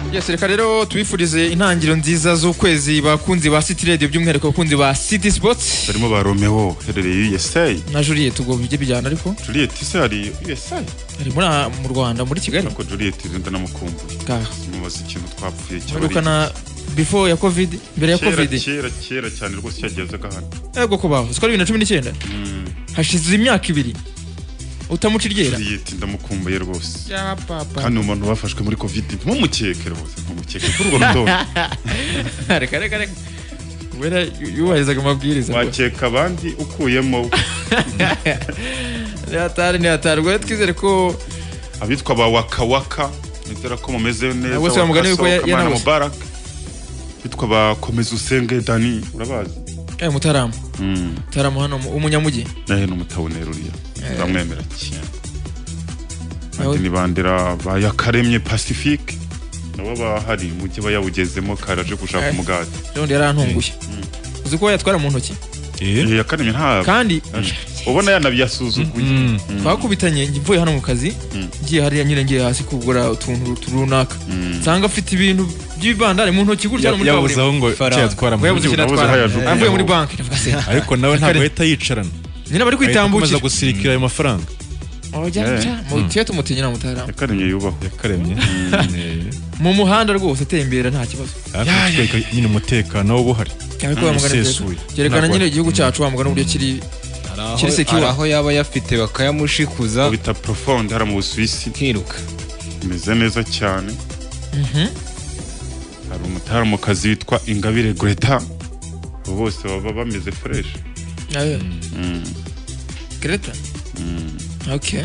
Yes, reka rero tubifurize intangiro nziza z'ukwezi bakunzi ba City Radio by'umwihariko bakunzi ba City Sports. Barimo ba Romeo herereye USA. Na Juliet ubwo bijye bijyana ariko. Juliet se ari USA. Ari mu Rwanda muri Kigali. Nako Juliet nda namukumbuye. Mubaza ikintu twapfuye cyane. Ariko before ya Covid, mbere ya Covid. Kera cyane rwose cyagezaga hano. Ego ko baho. Sikora 2019. Hashize imyaka 2. Utamuciryera Juliet ndamukumbuye rwose. Ya papa. Hano umuntu bafashwe muri Covid ntumukeke rwose ntumukeke kuri urwo rutonde. Reka. Wera yubahizaga amabwiriza. Wakeka abandi ukuyemo. Ni atari rwo twizere ko abitwa ba waka nitera ko mumeze neza. Wese bamugane yuko yana Mubarak. Bitwa ba komeza usenge Dani urabazi. Mutaramu. Mutaramu hano umunyamugi. Nahe no mutawunera uriya. Ndamwemera cyane. Andi bandera ba yakaremye Pacifique. Nabo bahari mu gihe bayawugezemo karaje gushaka umugati. None yarantunguye. Uzi ko yatwara mu ntoki? Yakaremye nta. Kandi ubona yanabiyasuzuguye. Bakubitanye mvuye hano mu kazi. Ngiye hariya nyine ngiye hasi kugura utuntu turunaka. Sanga afite ibintu by'ibandare mu ntoki gutya muri kaburimbo. Yabuzaho ngo cyatwara mu ntoki. Avuye muri banki ndavuga se. Ariko nawe ntabwo ahita yicarana. Nyina bari kwitambukira. Amaze gusirikira ayo mafaranga. Mu teto mutinya na Mutara. Yakaremye yubaho. Yakaremye. Mu muhanda rwose atembera nta kibazo. Nyine umutekano wo buhari. Ariko bamugana cyerekana nyine igihugu cyacu bamugana uburyo kiri secure. Aho yaba yafite bakayamushikuza bita profonde hara mu Busuwisi kiruka. Imeze neza cyane. Hari umutara mu kazi witwa Ingabire Greta. Bose baba bameze fresh. Greta. Okay.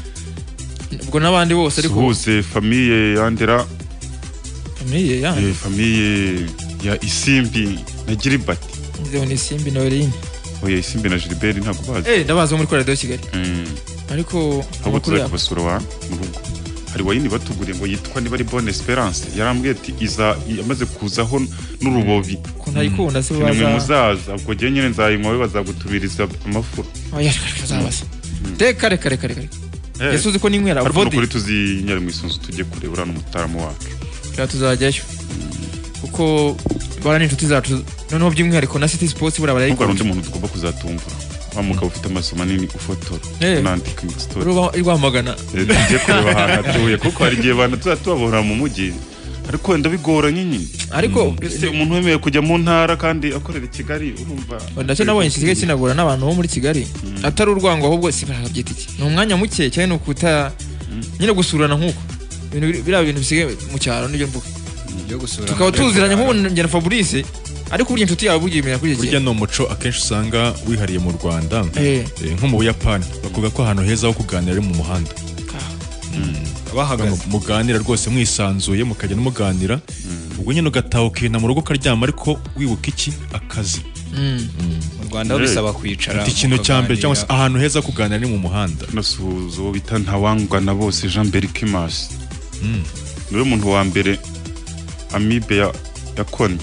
Ubwo nabandi bose ariko bose famille yandera. Famille ya. Famille ya Isimbi na Gilbert. Ndio ni Isimbi na Werine. Oya Isimbi na Gilbert ntabwo bazi. Ndabaza muri Radio Kigali. Ariko amakuru ya basura wa mu rugo. Hari wayini batuguriye ngo yitwa niba ari Bonne Esperance. Yarambwiye ati iza yamaze kuzaho n'urubobi. Ko ntayikunda se baza. Nimwe muzaza ubwo je nyine nzayinywa we bazagutubiriza amafuru. Oya kazabasa. Reka. Yesu uzi ko ninywera vodi. Ariko kuri tuzinyara mu isunzu tujye kurebura n'umutaramu wacu. Tuzajyayo. Kuko bara n'inshuti zacu noneho by'umwihariko na City Sports bura barayiko. Kuko undi muntu tugomba kuzatumva. Wamuka ufite amaso manini ufotora. Nandika story. Irwamagana. Tujye kureba ahantu atuye kuko hari igihe abantu tuzatubabona mu mujyi. Ariko ndabigora nyinyi. Ariko umuntu wemeye kujya mu ntara kandi akorera i Kigali urumva. Ndacyo nabonye kisigaye kinagura n'abantu bo muri Kigali. Atari urwango ahubwo si barabyita iki. Ni umwanya muke cyane nukuta nyine gusurana nkuko. Ibintu bisigaye mu cyaro n'ibyo mvuga. Byo gusurana. Tukaba tuziranye nk'ubu ngena Fabrice. Ariko burya inshuti yawe bugimira kuri iki. Burya no muco akenshi usanga wihariye mu Rwanda. Nko mu Buyapani bavuga ko ahantu heza ho kuganira ari mu muhanda. Bahagaze muganira rwose mwisanzuye mukajya no muganira. Ubwo nyine ugatahuka mu rugo karyama ariko wibuka iki akazi. Mu Rwanda bisaba kwicara. Ikintu cyambere cyangwa se ahantu heza kuganira ni mu muhanda. Nasuzo bita ntawangwa na bose Jean Berkimas. Niwe muntu wa mbere amibe yakonye.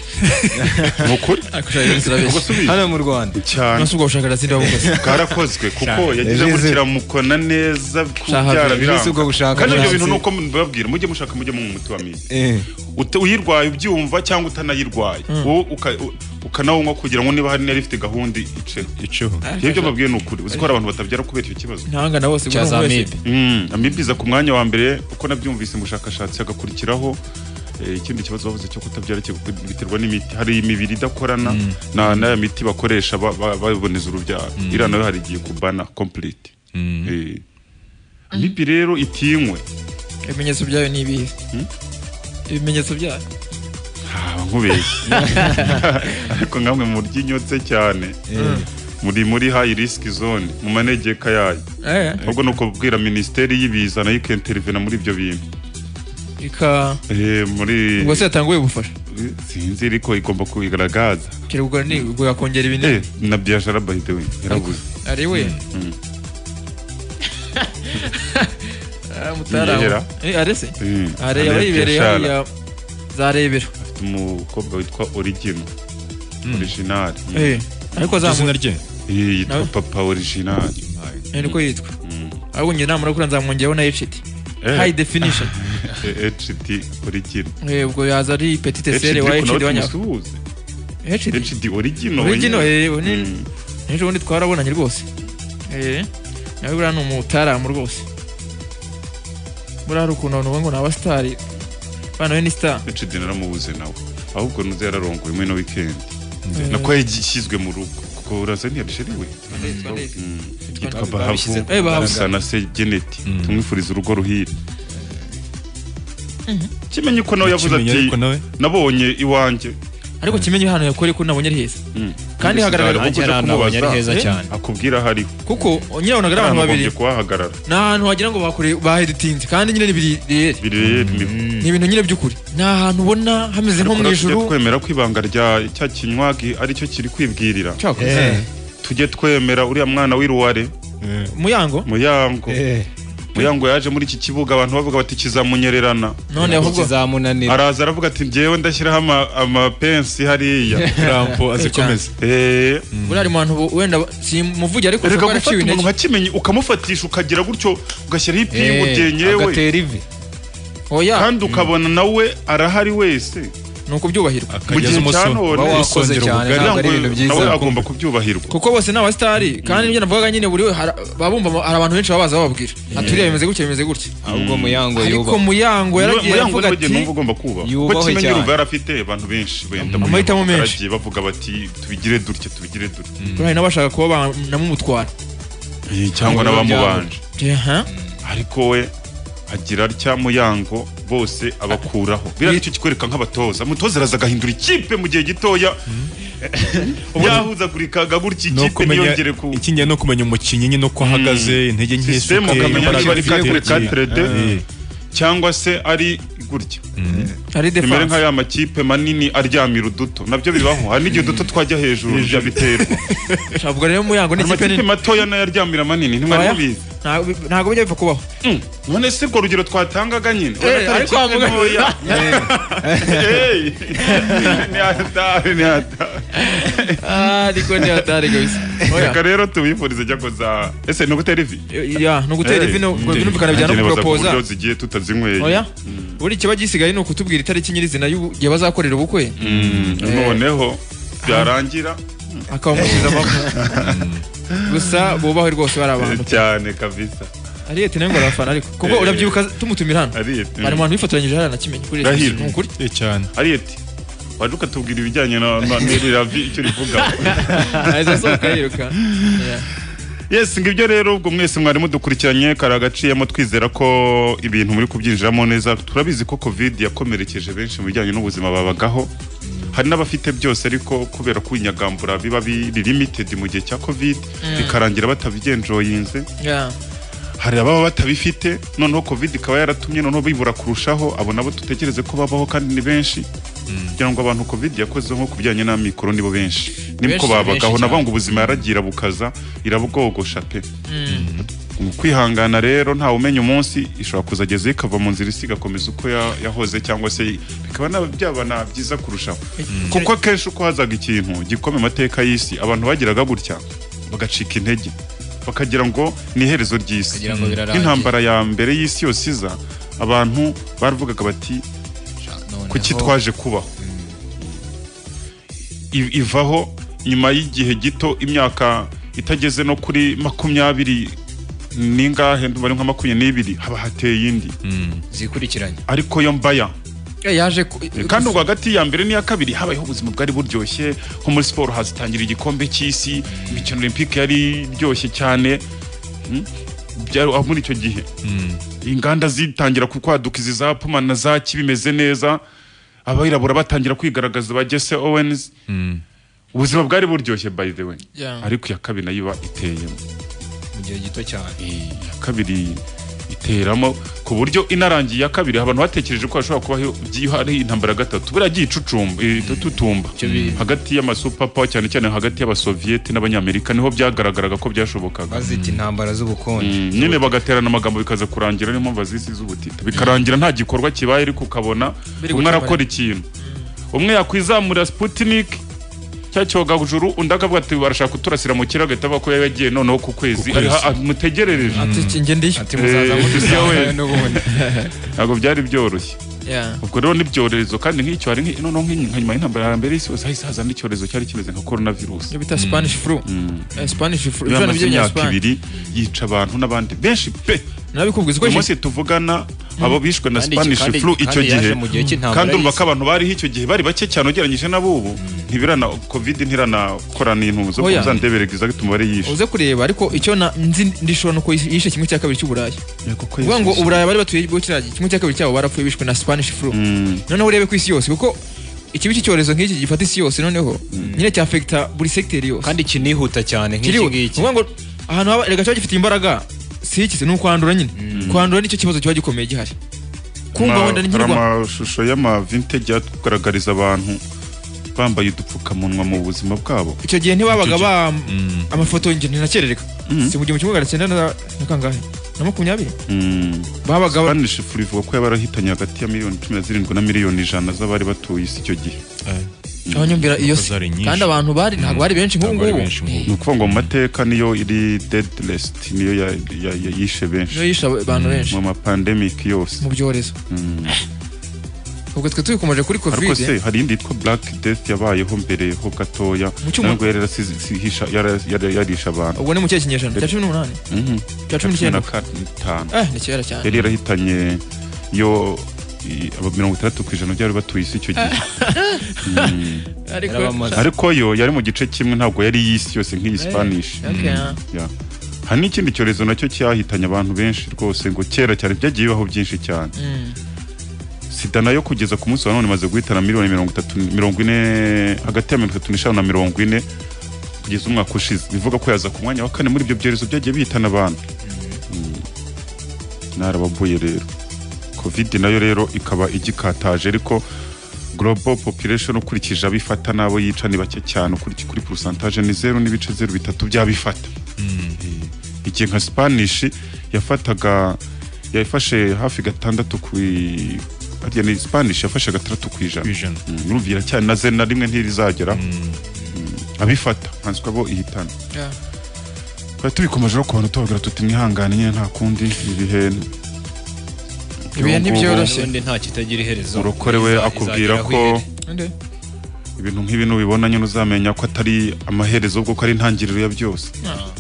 Nukuri hano mu Rwanda cyane nasubwo ubushakashatsi ndabukoze karakozwe kuko yagize gukira mukona neza kubyara biranga kandi ibyo bintu nuko mbabwira mujye mushaka mujye mu muti wa mizi uyirwaye ubyumva cyangwa utanayirwaye ukanawunywa kugira ngo niba hari nari ifite gahunda iceho ibyo mbabwiye nukuri uzi ko hari abantu batabyara kubera icyo kibazo ntanga na bose cyaza amibe iza ku mwanya wa mbere uko nabyumvise mu bushakashatsi agakurikiraho ikindi kibazo bavuze cyo kutabyara biterwa n'imiti hari imibiri idakorana na miti bakoresha baboneza urubyaro ira nayo hari igiye kubana complete amibe rero itinywe ibimenyetso byayo ni ibihe ibimenyetso byayo nkubeshye ariko ngamwe mu ry'inyotse cyane muri high risk zone mu manegeka yayo ahubwo nuko kubwira ministeri y'ibiza nayo ikintervena muri ibyo bintu muri ngo se yatanguye gufasha sinzi ariko igomba kubigaragaza kirugura ni ngo yakongera ibintu na byashara by the way yaravuze ari we mutara arese are yabibereye ya zarebera afite umukobwa witwa original ariko izina rye yitwa papa original niko yitwa ahubwo njye namara kuri nzamwongeyeho na HD high definition HD original ubwo yaza ari petite sere wa HD wanyako HD original n'ejo bundi twarabonanye rwose nawe buriya ni umutaramu rwose buriya hari ukuntu abantu ngo ni abasitari bana we ni star HD naramubuze nawe ahubwo nuze yararongoye muri no weekend nako yashyizwe mu rugo kuko uraza ntiyarishiriwe yitwa Bahavu sana se Geneti tumwifuriza urugo ruhire kimenye ko nawe yavuze ati nabonye iwanjye ariko kimenye hano yakore ko nabonye ari heza kandi hagaragara ko nabonye ari heza cyane akubwira hari kuko nyine unagaragara abantu babiri kuhahagarara n'ahantu wagira ngo bakore baheditinze kandi nyine ni ibintu nyine by'ukuri ni ahantu ubona hameze nko mu ijuru twemera ko ibanga rya cya kinywagi aricyo kiri kwibwirira tujye twemera uriya mwana w'iruware Muyango yaje muri iki kibuga abantu bavuga bati kizamunyererana none ahubwo kizamunanira araza aravuga ati ngewe ndashyiraho amapensi hariya rampo azikomeza burari mu bantu wenda simuvuge ariko ushobora gufata umuntu nkakimenye ukamufatisha ukagira gutyo ugashyiraho ipingu ryenyewe agatera ivi kandi ukabona nawe arahari wese nuko byubahirwa akageza umusoro wakoze cyane ari ibintu byiza nawe agomba kubyubahirwa kuko bose ni abastari kandi ibyo navugaga nyine buri babumva hari abantu benshi babaza bababwira aturiye bimeze gutya ahubwo Muyango yuba ariko Muyango yaragiye avuga ati numva ugomba kuba kuko kimenye urumva yarafite abantu benshi wenda amahitamo menshi bavuga bati tubigire dutya hari n'abashaka kuba namumutwara cyangwa n'abamubanje ariko we agira atya Muyango bose abakuraho biriya nicyo kikwereka nk'abatoza umutoza araza agahindura ikipe mu gihe gitoya yahuzagurikaga gutya ikipe ntiyongere ku ikingiye no kumenya umukinnyi nyine uko ahagaze intege nke system ukamenya niba ari 4-4-2 cyangwa se ari gutya ari defense imere nka ya makipe manini aryamira uduto nabyo bibaho hari n'igihe uduto twajya hejuru bya biterwa shavuga rero Muyango ni ikipe nini matoya na yaryamira manini ntimwari mubizi ntago bijya bipfa kubaho none se urwo rugero twatangaga nyine ariko amugoya ni hatari kabisa reka rero tubifurize jya koza ese no gutera ivi no gutera ivi no binumvikana bijyana no propoza zigiye tutazinyweye oya buri kiba gisigaye no kutubwira itariki nyirizina y'ugiye bazakorera ubukwe noneho byarangira akamukiza amakuru gusa bubaho rwose bari abantu cyane kabisa Ariete nengo arafana ariko kuko urabyibuka tumutumira hano bari mu bantu bifotoranyije hariya nakimenye kuri n'ukuri cyane Ariete waje ukatubwira ibijyanye na Neri icyo rivuga aiza soka yiruka yes ngibyo rero ubwo mwese mwari mudukurikiranye karagaciyemo twizera ko ibintu muri kubyinjiramo neza turabizi ko covid yakomerekeje benshi mu bijyanye n'ubuzima babagaho hari n'abafite byose ariko kubera ko inyagambura biba biri limited mu gihe cya covid bikarangira batabigenjoyinze hari ababa batabifite noneho covid ikaba yaratumye noneho bibura kurushaho abo nabo tutekereze ko babaho kandi ni benshi kugira ngo abantu covid yakoze nko kubijyanye n'amikoro nibo benshi nibwo babagaho nabanga ubuzima yaragira bukaza irabwogosha pe kwihangana rero nta umenya umunsi ishobora kuzageza ikava mu nzira isigakomeza uko yahoze cyangwa se bikaba byabana byiza kurushaho kuko akenshi uko hazaga ikintu gikomeye amateka y'isi abantu bagiraga gutya bagacika intege bakagira ngo ni iherezo ry'isi nk'intambara ya mbere y'isi yose iza abantu baravugaga bati kuki twaje kubaho ivaho nyuma y'igihe gito imyaka itageze no kuri 20 ningahe ndumva nka 22 haba hateye indi zikurikiranye ariko yo mbaya yaje kandi ubwo hagati ya mbere n'iya kabiri habayeho ubuzima bwari buryoshye nko muri siporo hazitangira igikombe cy'isi imikino olympique yari ryoshye cyane byari muri icyo gihe inganda zitangira kukwaduka izi za Puma na za kibimeze neza abirabura batangira kwigaragaza bagese Owens ubuzima bwari buryoshye by the way ariko ya kabiri nayo iteyemo mu gihe gito cyane ya kabiri iteramo ku buryo inarangiye ya kabiri abantu batekereje ko ashobora kubaho hari intambara gatatu biragiye tutumba hagati y'amasuper power cyane cyane hagati y'abasoviet n'abanyamerika niho byagaragaraga ko byashobokaga bazita intambara z'ubukonje nyine bagaterana amagambo bikaza kurangira niyo mpamvu zisi z'ubutita bikarangira nta gikorwa kibaye ariko ukabona umwe arakora ikintu umwe yakwizamura Sputnik cyacyoga bujuru undakavuga ati barashaka kuturasira mu kiraga gitaba ko yagiye noneho ku kwezi ari mutegerereje ati ngendisha ati muzaza mudusiwe n'ubundi ntabwo byari byoroshye yeah ubwo rero n'ibyorezo kandi nk'icyo hari noneho nk'inyuma y'intambara ya mbere y'isi hose haza n'icyorezo cyari kimeze nka coronavirus yo bita Spanish flu Spanish flu ibyo nibyo by'Espanye yica abantu n'abandi benshi pe nabikubwiza ko umunsi tuvugana abo bishwe na Spanish flu icyo gihe kandi urumva ko abantu bari icyo gihe bari bake cyane ugereranyije n'abubu ntibirana covid ntiranakora n'intu zo kuzandebereza gituma bari yishe uze kureba ariko icyo ndishobora no yishe kimwe cya kabiri cy'Uburayi kuvuga ngo Uburayi bari batuye bw'ikiragi kimwe cya kabiri cyabo barapfuye bishwe na Spanish flu noneho urebe ku isi yose kuko ikibi cy'icyorezo nk'iki gifata isi yose noneho nyine cya affecta buri sector yose kandi kinihuta cyane nk'iki ngiki kuvuga ngo ahantu rega cyo gifite imbaraga sikize n'ukwandura nyine kwandura nicyo kibazo cyo gikomeye gihari kumva wenda n'ingirwa amashusho y'ama vintage yakugaragariza abantu bambaye udupfukamunwa mu buzima bwabo icyo gihe ntibabaga amafoto y'injye ntakerereka si mu gihe mu 1900 na kangahe na 20 babaga Spanish flu ivuga ko yabarahitanye hagati ya miliyoni 17 na miliyoni 100 z'abari batuye isi icyo gihe abanyumvira iyo kandi abantu bari ntabwo bari benshi nk'ubu ni ukuvuga ngo mu mateka niyo iri deadliest niyo yishe benshi niyo yishe abantu benshi mu mapandemic yose mu byorezo ubwo twe tuyikomeje kuri covid ariko se hari indi yitwa black death yabayeho mbere ho gatoya ntabwo yarisha abantu ubwo ni mu cyekinyejana cya 18 cya 19 ni kera cyane yari yarahitanye yo aba 30% byari batuye isi icyo gihe ariko yo yari mu gice kimwe ntabwo yari yisi yose nk'iyi Spanish hari n'ikindi cyorezo nacyo cyahitanye abantu benshi rwose ngo kera cyane byagiye bibaho byinshi cyane sida nayo kugeza ku munsi wa none imaze guhitana miliyoni 40 hagati ya 35 na 40 kugeza umwaka ushize bivuga ko yaza ku mwanya wa 4 muri ibyo byerezo byagiye bihitana abantu narababuye rero covid nayo rero ikaba igikataje ariko global population ukurikije abifata nabo yica ni bake cyane kuri percentage ni 0.03 byabifata igihe nka Spanish yafashe hafi 6 ku ariya ni Spanish yafashe 3% urumvira cyane na zena rimwe ntirizagera abifata hanswe bo ihitana kwa tubikomeje ko abantu tubagira tuti mwihangane nyine nta kundi ibihe ntibyoroshye ndi nta kitagira iherezo urokorewe akubwira ko ibintu nk'ibintu bibona nyine uzamenya ko atari amaherezo ubwo ko ari intangiriro ya byose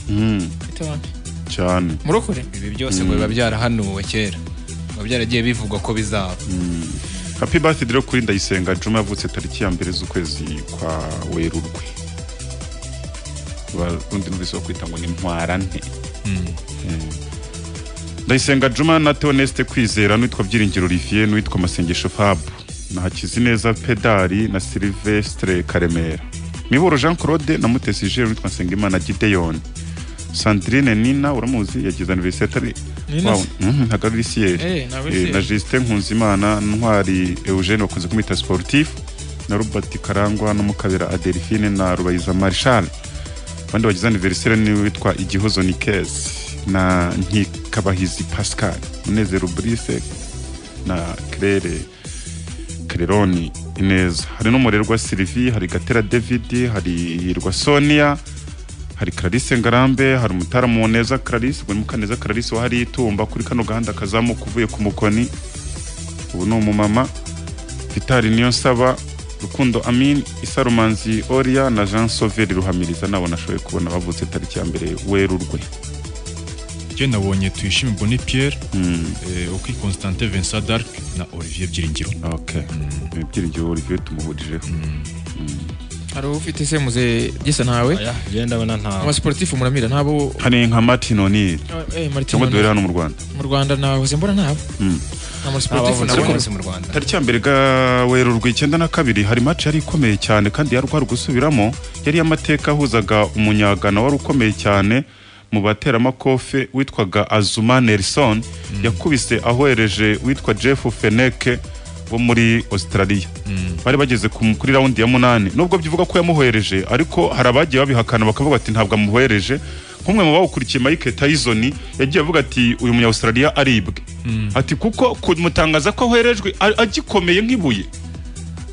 cyane murokore ibi byose ngo biba byarahanuwe kera byaragiye bivugwa ko bizaba happy birthday rero kuri Ndayisenga Juma yavutse tariki ya mbere z'ukwezi kwa Werurwe undi n'ubise kwita ngo ni ntwarante Ndayisenga Juma na Theoneste Kwizera n'uwitwa Byiringiro Olivier n'uwitwa Masengesho Fab na Hakizineza Pedari na Sylvestre Karemera Miburo Jean Claude na Mutesi Jean n'uwitwa Nsengimana Gideon Sandrine Nina uramuzi yagize anniversaire hagarisiye na Justin Nkunzimana Ntwari Eugene wakunze kumita sportif na Robert Karangwa no Mukabera Adelphine na Rubayiza Marshal bandi bagize anniversaire ni witwa Igihozo Nikes na Nkikabahizi Pascal Munezero Brice na Claire Cleroni Ineza hari n'umurerwa Sylvie hari Gatera David hari Hirwa Sonia hari Clarisse Ngarambe hari umutara Muneza Clarisse ngo mukaneza Clarisse wa hari itumba kuri kano gahanda kazamuka uvuye ku Mukoni ubu no umumama Vitali Niyonsaba Rukundo Amin Isarumanzi Oria na Jean Sauver Ruhamiriza nabo nashoboye kubona bavutse tariki ya mbere Werurwe je nabonye Tuyishime Bonne Pierre OK Constantin Vincent d'Arc na Olivier Byiringiro okay Byiringiro Olivier tumuhurije hari ufite se muze gisa ntawe genda bana ntawe aba sportif muramira ntabo hani nka Martin O'Neill Martin O'Neill hano mu Rwanda naho se mbona ntabo ama sportif nabo mu Rwanda tariki ya mbere ga Werurwe 92 hari match yari ikomeye cyane kandi yarwara gusubiramo yari amateka ahuzaga umunyagana wari ukomeye cyane mu batera makofe witwaga Azuma Nelson yakubise ahohereje witwa Jeff Feneke wo muri Australia bari bageze kuri round ya 8 nubwo byivuga ko yamuhohereje ariko harabagiye babihakana bakavuga ati ntabwo amuhohereje kumwe mu bawukurikiye Mike Tyson yagiye avuga ati uyu munya Australia aribwe ati kuko kumutangaza ko ahoherejwe agikomeye nk'ibuye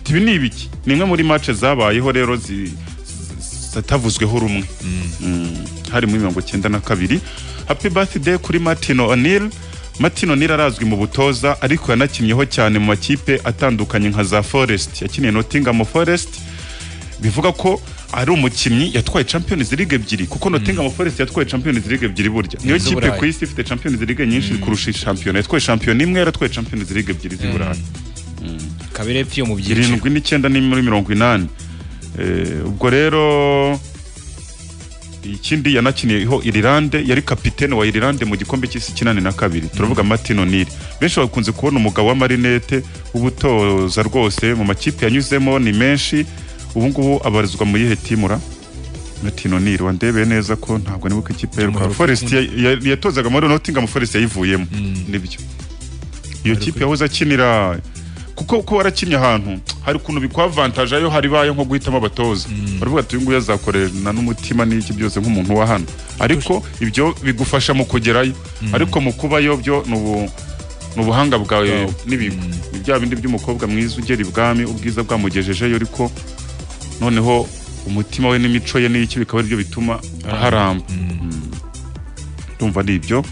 ibi ni ibiki ni imwe muri match zabayeho rero zatavuzweho rumwe hari muri 92. Happy birthday kuri Martin O'Neill. Martin O'Neill arazwi mu butoza ariko yanakinyeho cyane mu makipe atandukanye nka za Forest, yakiniye Nottingham Forest, bivuga ko ari umukinnyi yatwaye Champions League ebyiri kuko Nottingham Forest yatwaye Champions League ebyiri burya niyo kipe ku isi ifite Champions League nyinshi kurusha champion, yatwaye champion imwe, yaratwaye Champions League ebyiri z'Uburayi. Kabire pyo mu byiciro 79 ni muri 80. Ubwo rero ikindi yanakiniyeho Ireland, yari kapitene wa Ireland mu gikombe cy'isi 82. Turavuga Martin O'Neill. Benshi bakunze kubona umugabo wa marinette ubutoza rwose mu makipe yanyuzemo ni menshi. Ubu ngubu abarizwa mu yihe timura Martin O'Neill wandebe neza ko ntabwo nibuka ikipe ya Forest yatozaga muri Nottingham Forest yayivuyemo nibyo. Iyo kipe yahoze akinira kuko warakinnye ahantu hari kuntu bikwa avantage ayo hari baye nko guhitamo abatoza. Baravuga ati nguyu azakorana n'umutima n'iki byose nk'umuntu wa hano, ariko ibyo bigufasha mu kugerayo, ariko mu kubayo byo nubuhanga bwawe nibigo ibya bindi by'umukobwa mwiza ugera ibwami ubwiza bwamugejejeyo, ariko noneho umutima we n'imico ye n'iki bikaba aribyo bituma aharamba. Ndumva ari ibyo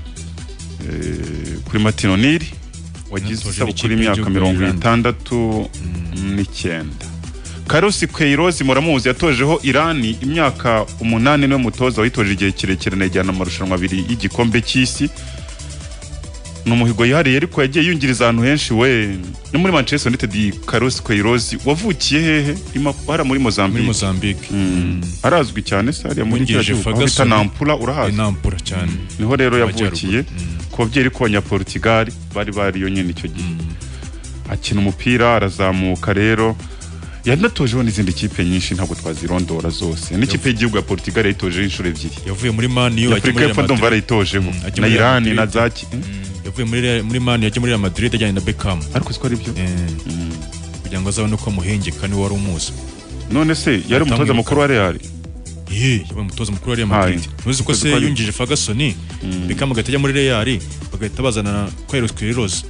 kuri Martin O'Neill wagize isabukuru imyaka 69. Carlos Queiroz muramuzi yatojeho Irani imyaka 8 niwe mutoza wayitoje igihe kirekire najyana amarushanwa 2 y'igikombe cy'isi. Numuhigo yihariye ariko yagiye yungiriza ahantu henshi we no muri Manchester United. Carlos Queiroz wavukiye hehe imara muri Mozambique. Arazwi cyane se ari muri Bita Nampula, urahazi Nampula cyane niho rero yavukiye ku babyeyi ko Abanyaportugal bari yo nyine icyo gihe. Akina umupira arazamuka rero yanatojeho n'izindi kipe nyinshi ntabwo twazirondora zose. N'ikipe y'igihugu ya Portugal yitoje inshuro ebyiri, yavuye muri Man U ajya muri Madrid, ndumva yaritojeho na Iran na Zaki. Yavuye muri Man U ajya muri Real Madrid ajyanye na Beckham, ariko siko ari byo kugira ngo azabone uko muhengeka ni wari umuzi. None se yari umutoza mukuru wa Real? Yabaye umutoza mukuru wa Real Madrid. Nuzi ko se yungije Ferguson, Beckham agatajya muri Real bagahita bazana Carlos Queiroz.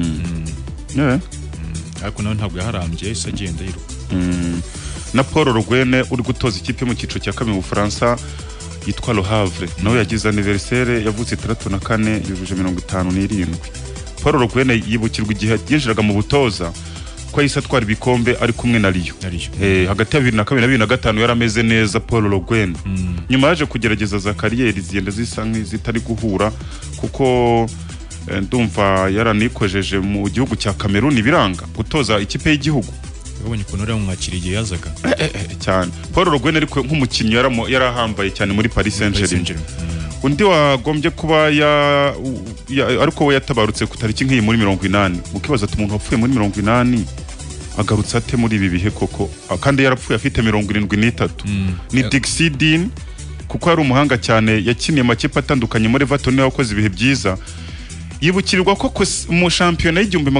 Ariko nawe ntabwo yaharambye yahise agenda yiruka. Na Paul Rogwene uri gutoza ikipe mu cyiciro cya 2 mu Bufaransa yitwa Le Havre, nawe yagize anniversaire, yavutse 34 yujuje 57. Paul Rogwene yibukirwa igihe yinjiraga mu butoza ko yise atwara ibikombe ari kumwe na Rio. Hagati ya 2002 na 2005 yarameze neza Paul Rogwene. Nyuma yaje kugerageza za kariyeri zigenda zisa nk'izitari guhura kuko ndumva yaranikojeje mu gihugu cya Cameroon biranga gutoza ikipe y'igihugu. Yabonye ko nari umwakiriye yazaga cyane. Paul Rogwene ariko nk'umukinnyi yarahambaye cyane muri Paris Saint-Germain. Undi wagombye kuba ariko we yatabarutse ku tariki nk'iyi muri 80. Mukibaza ati umuntu wapfuye muri 80 agarutse ate muri ibi bihe koko, kandi yarapfuye afite 73. Ni Dixie Dean kuko ari umuhanga cyane, yakiniye makipe atandukanye muri Everton yakoze ibihe byiza. Yibukirirwa ko mu shampiyona y'igihumbi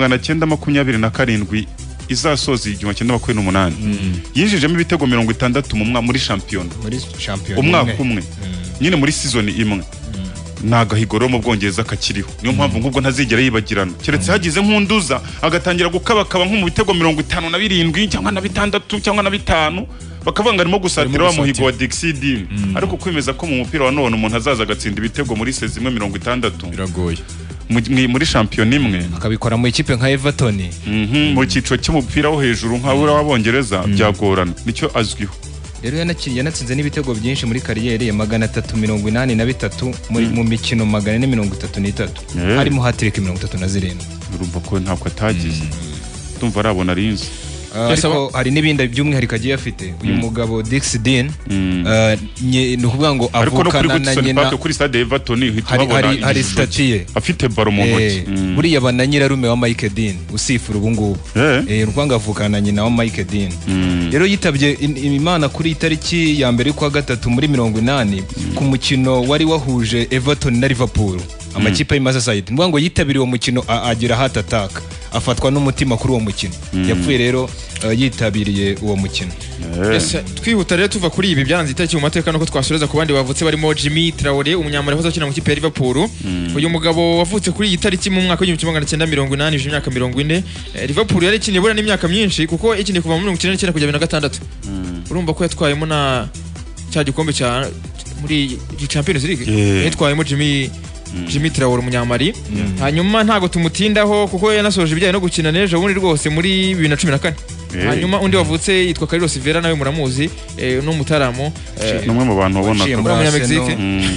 1927 izasoza 1928 yinjijemo ibitego 60 muri shampiyona umwaka umwe nyine muri season imwe. Nagahigoro mu Bwongereza kakiriho, niyo mpamvu nk'ubwo ntazigera yibagirana keretse hagize nk'unduza agatangira gukabakaba nko mu bitego 57 cyangwa na 6 cyangwa na 5 bakavanga arimo gusatira wa muhigo wa Dixie Dean. Ariko kwemeza ko mu mupira wa none umuntu azaza agatsinda ibitego muri season imwe 60 biragoye. Muri shampiyona imwe akabikora mu ikipe nka Everton mu cyiciro cy'umupira wo hejuru nka w'Abongereza byagorana, nicyo azwiho. Rero yanatsinze n'ibitego byinshi muri kariyeri ya 383 mu mikino 433 harimo hat-trick 37. Urumva ko ntabwo atagize, ndumva arabona rinzi. Ariko hari n'ibindi by'umwihariko agiye afite uyu mugabo Dixie Dean. Ni ukuvuga ngo avukana na nyina kuri stade Everton hari statiye afite baro mu ntoki. Buriya bana nyirarume wa Mike Dean usifura ubu ngubu urwanga avukana na nyina wa Mike Dean. Rero yitabye Imana kuri itariki ya mbere kwa 3 muri 80 ku mukino wari wahuje Everton na Liverpool. amakipe y'imaze side mvuga ngo yitabiriye uwo mukino agira heart attack afatwa n'umutima kuri uwo mukino yapfuye rero yitabiriye uwo mukino. Twihuta rero tuva kuri ibi byanze itariki mu mateka nuko twasoreza ku bandi bavutse barimo Jimmy Traoré umunyamali wahoze akina mu kipe ya Liverpool. Uyu mugabo wavutse kuri iyi tariki mu mwaka w'1980 uje imyaka 40. Liverpool yari ikiniye bura n'imyaka myinshi kuko ikiniye kuva mu 1999 kugera 2006. Urumva ko yatwayemo na cya gikombe cya muri Champions League yatwayemo Jimmy Traoré umunyamali. Hanyuma ntago tumutindaho kuko yanasoje ibijyanye no gukina nejo bundi rwose muri 2014. Hanyuma undi wavutse yitwa Carlos Vera nawe muramuzi no mutaramo numwe mu bantu babona muri Mexique.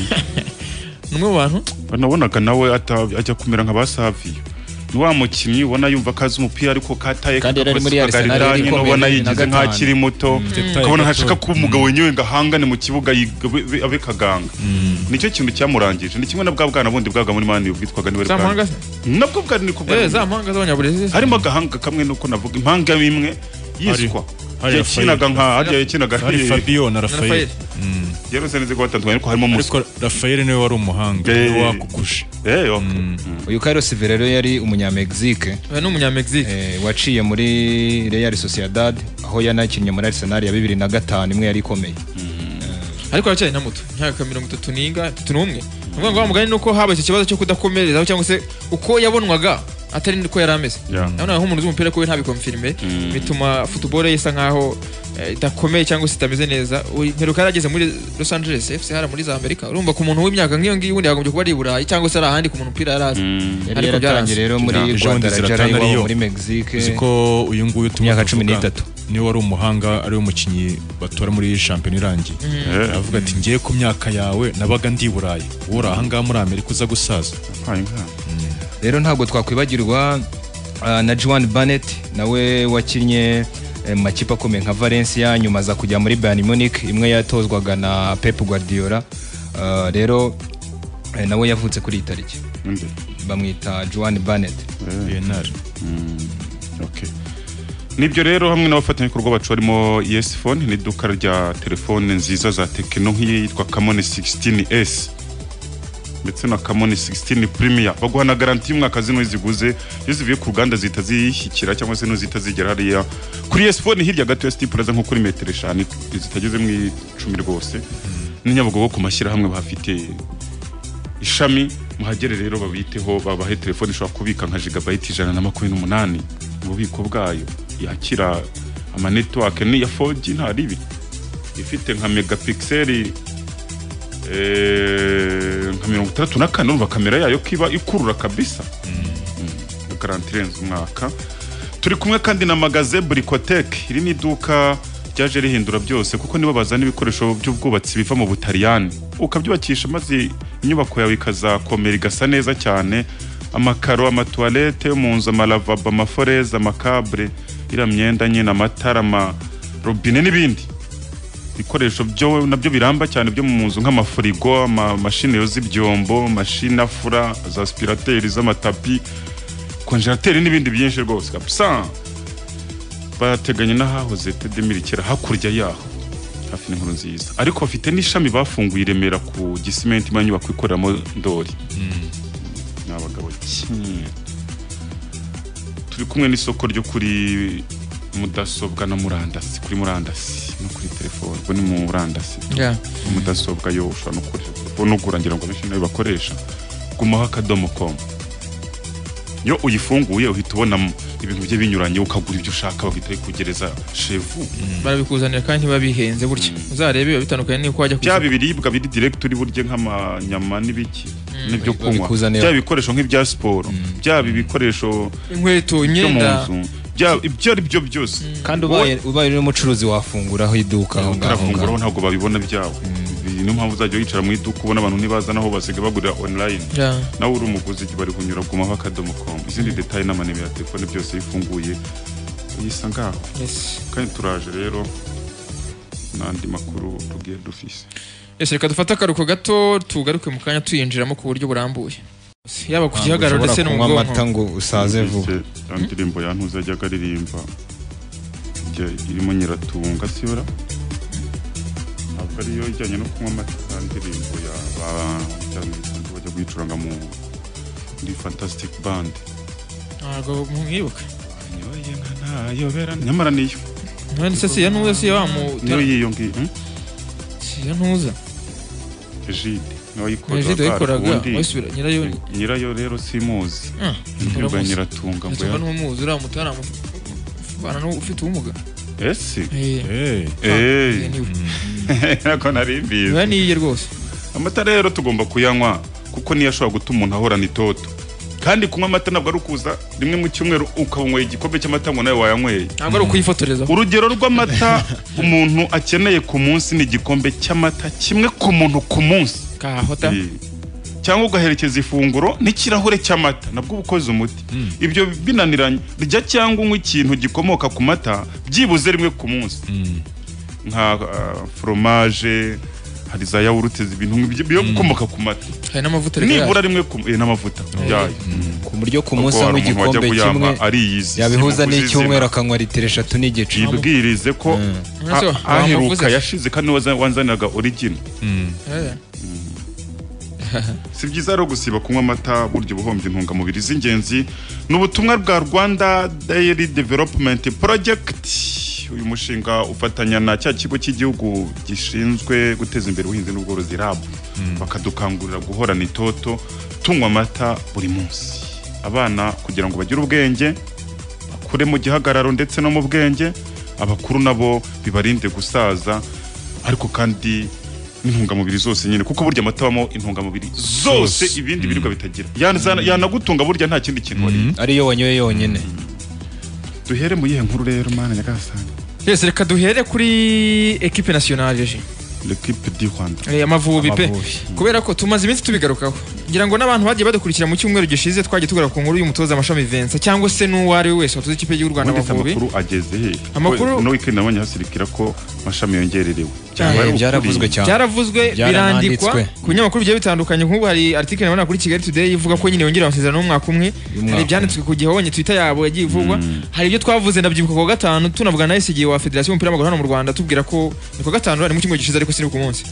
Numwe mu bantu nabonaga nawe ajya kumera nka basavi ni wa mukinnyi ubona yumva kazi umupira ariko kataye kagariranye ubona yigize nk'akiri muto ukabona hashaka kuba umugabo wenyewe ngahangane mu kibuga abe kaganga. Nicyo kintu cyamurangije ni kimwe na bwa bwana bundi bwaga muri mani bwitwaga niwe bwana nabwo bwari ni kubwa za mpanga z'abanyaburezi harimo agahanga kamwe nuko navuga impanga imwe yiswa yakinaga nka hariya yakinaga Fabio na Rafael yarose neze ko batandukanye ariko harimo ariko Rafael niwe wari umuhanga niwe wakugusha uyu Carlos Vera rero yari umunyamexike waciye muri Real Sociedad aho yanakinnye muri Arsenal ya 2005 imwe yari ikomeye ariko aracyari na muto myaka 31 ngo bamugani nuko habaye iki kibazo cyo kudakomereza cyangwa se uko yabonwaga atari niko yari ameze. None aho umuntu z'umupira ko we ntabikonfirme bituma football yesa nkaho idakomeye cyangwa se itameze neza. Mperuka yarageze muri Los Angeles FC hara muri za Amerika. Urumva ku muntu w'imyaka nk'iyo ngiyo undi yagombye kuba ari Burayi cyangwa se ari ahandi ku muntu upira yarazi. Ariko byarangiye rero muri Guadalajara muri Mexique ziko uyu nguyu tumyaka 13 niwe wari umuhanga ari umukinnyi batora muri champion irangiye. Avuga ati ngiye ku myaka yawe nabaga ndi Burayi uri ahanga muri Amerika uza gusaza. Rero ntabwo twakwibagirwa na Joan Bennett nawe wakinnye makipe akomeye nka Valencia nyuma aza kujya muri Bayern Munich imwe yatozwaga na Pep Guardiola. Rero nawe yavutse kuri iyi tariki bamwita Joan Bennett. Nibyo rero hamwe n'abafatanyabikorwa bacu barimo Yes Phone ni iduka rya telefone nziza za Tecno nk'iyi yitwa Camon 16S ndetse na Camon 16 Premier baguha na garanti y'umwaka zino ziguze iyo zivuye ku ruganda zita zishyikira cyangwa se no zita zigera hariya kuri Yes Phone hirya gato ya Stipulaza nko kuri metero 5 zitageze mu 10 rwose n'inyabugogo ku mashyira hamwe bahafite ishami muhagere rero babiteho babahe telefone ishobora kubika nka gigabyte 128 mu bubiko bwayo yakira ama network ni ya 4G nta ribi ifite nka megapixel nka 34 urumva kamera yayo kiba ikurura kabisa garanti renze umwaka. Turi kumwe kandi na magaze Bricotech iri ni iduka ryaje rihindura byose kuko nibo bazana ibikoresho by'ubwubatsi biva mu Butaliyani ukabyubakisha maze inyubako yawe ikazakomera igasa neza cyane. Amakaro amatoilette yo mu nzu amalavabo amaforeza amakable iramyenda nyine amatara amarobine n'ibindi bikoresho byo nabyo biramba cyane byo mu nzu nk'amafurigo amamashini yoza ibyombo mashini afura za aspirateri z'amatapi konjerateri n'ibindi byinshi rwose kabisa. Bateganye n'ahahoze Tedemilikera hakurya yaho hafi n'inkuru nziza ariko bafite n'ishami bafunguye Remera ku Gisimenti manyubako ikoreramo Ndori n'abagabo turi kumwe n'isoko ryo kuri mudasobwa na murandasi kuri murandasi no kuri telefone bo ni murandasi mudasobwa yo ushobora no kuri telefone ugurangira ngo benshi nayo bakoresha gumaho akadomo.com yo uyifunguye uhita ubona ibintu bye binyuranye ukagura ibyo ushaka bagita kugereza chevu barabikuzanira kandi babihenze buryo uzarebe bitandukanye n'uko wajya bya bibiribwa biri direct uri burye nk'amanyama n'ibiki n'ibyo kunywa bya bikoresho nk'ibya sport bya bibikoresho inkweto imyenda ibyo ari byo byose kandi ubaye n'umucuruzi wafunguraho iduka aho ngaho ntabwo babibona byawe niyo mpamvu uzajya wicara mu iduka ubona abantu nibaza naho basiga bagurira online nawe uri umuguzi bari kunyura gumaho akadomo.com izindi details n'amanimero ya telefone byose bifunguye uyisa ngaho kandi turaje rero n'andi makuru tugiye dufise. Reka dufata akaruko gato tugaruke mu kanya tuyinjiramo ku buryo burambuye yaba ku gihagararo ndetse no mu bwonko amata ngo usaze vuba. Indirimbo yantuza ajyaga aririmba irimo Nyiratunga siyora ntabwo ariyo ijyanye no kunywa amata indirimbo ya ba cyane bajya kuyicuranga muri Fantastic Band. Ntabwo mwibuka. Yobera nyamara niyo. None se yanuza se wamu. Niyo yiyongi. Yanuza. Jide. Yikoraga. Nyirayo rero simuzi. Ndirwa nyiratunga ngo ya. N'umuzi uramutara bana no ufite ubumuga. Ese. Nako narimbize. Baniye rwose. Amata rero tugomba kuyanywa kuko niyo ashobora gutuma umuntu ahorana itoto. Kandi kunywa amata ntabwo ari ukuza rimwe mu cyumweru ukabonye igikombe cy'amata ngo nawe wayanyweye. Ntabwo ari ukuyifotoreza. Urugero rw'amata umuntu akeneye ku munsi ni igikombe cy'amata kimwe ku muntu ku munsi. Kahota. Cyangwa ugaherekeza ifunguro n'ikirahure cy'amata nabwo ubukoze umuti. Ibyo binaniranye rya cyangwa unywa ikintu gikomoka ku mata byibuze rimwe ku munsi. Nka fromage hari za yawurute ibintu byo gukomoka ku mata. Hari n'amavuta rero. Nibura rimwe n'amavuta yayo. Ku buryo ku munsi w'igikombe kimwe yabihuza n'icyumweru akanywa litiro 3 n'igice. Ibwirize ko aheruka yashize kandi wanzaniraga original. Si byiza rero gusiba kunywa amata buryo buhombye intungamubiri z'ingenzi. N'ubutumwa bwa Rwanda Dairy Development Project. Uyu mushinga ufatanya na cya kigo cy'igihugu gishinzwe guteza imbere ubuhinzi n'ubworozi RAB. Bakadukangurira guhorana itoto tunywa amata buri munsi. Abana kugira ngo bagire ubwenge bakure mu gihagararo ndetse no mu bwenge, abakuru nabo bibarinde gusaza, ariko kandi intungamubiri zose nyine kuko burya amata abamo intungamubiri zose ibindi biribwa bitagira. Yanagutunga burya nta kindi kintu wari. Ariyo wanyoye yonyine. Duhere mu yihe nkuru rero mana nyagasani. Yes, reka duhere kuri equipe nationale je. L'équipe du Rwanda. Amavubi pe. Kubera ko tumaze iminsi tubigarukaho. Ngira ngo nabantu bagiye badukurikira mu cyumweru gishize twagiye tugara ku nkuru y'umutoza Mashami Vincent cyangwa se n'uwari wese watoza ikipe y'u Rwanda Amavubi. Amakuru ageze he? Amakuru no weekend nabonye hasirikira ko Mashami yongererewe. Byaravuzwe cyane. Byaravuzwe birandikwa ku nyamakuru bigiye bitandukanye nk'ubu hari article nabona kuri Kigali Today ivuga ko nyine yongera amasezerano n'umwaka umwe. Hari byanditswe ku gihonye Twitter yabo yagiye ivugwa. Hari ibyo twavuze ndabyibuka ku gatanu tunavuga na SG wa Federation y'umupira w'amaguru hano mu Rwanda tubwira ko ni ku gatanu ari mu cyumweru gishize ariko siri ku munsi.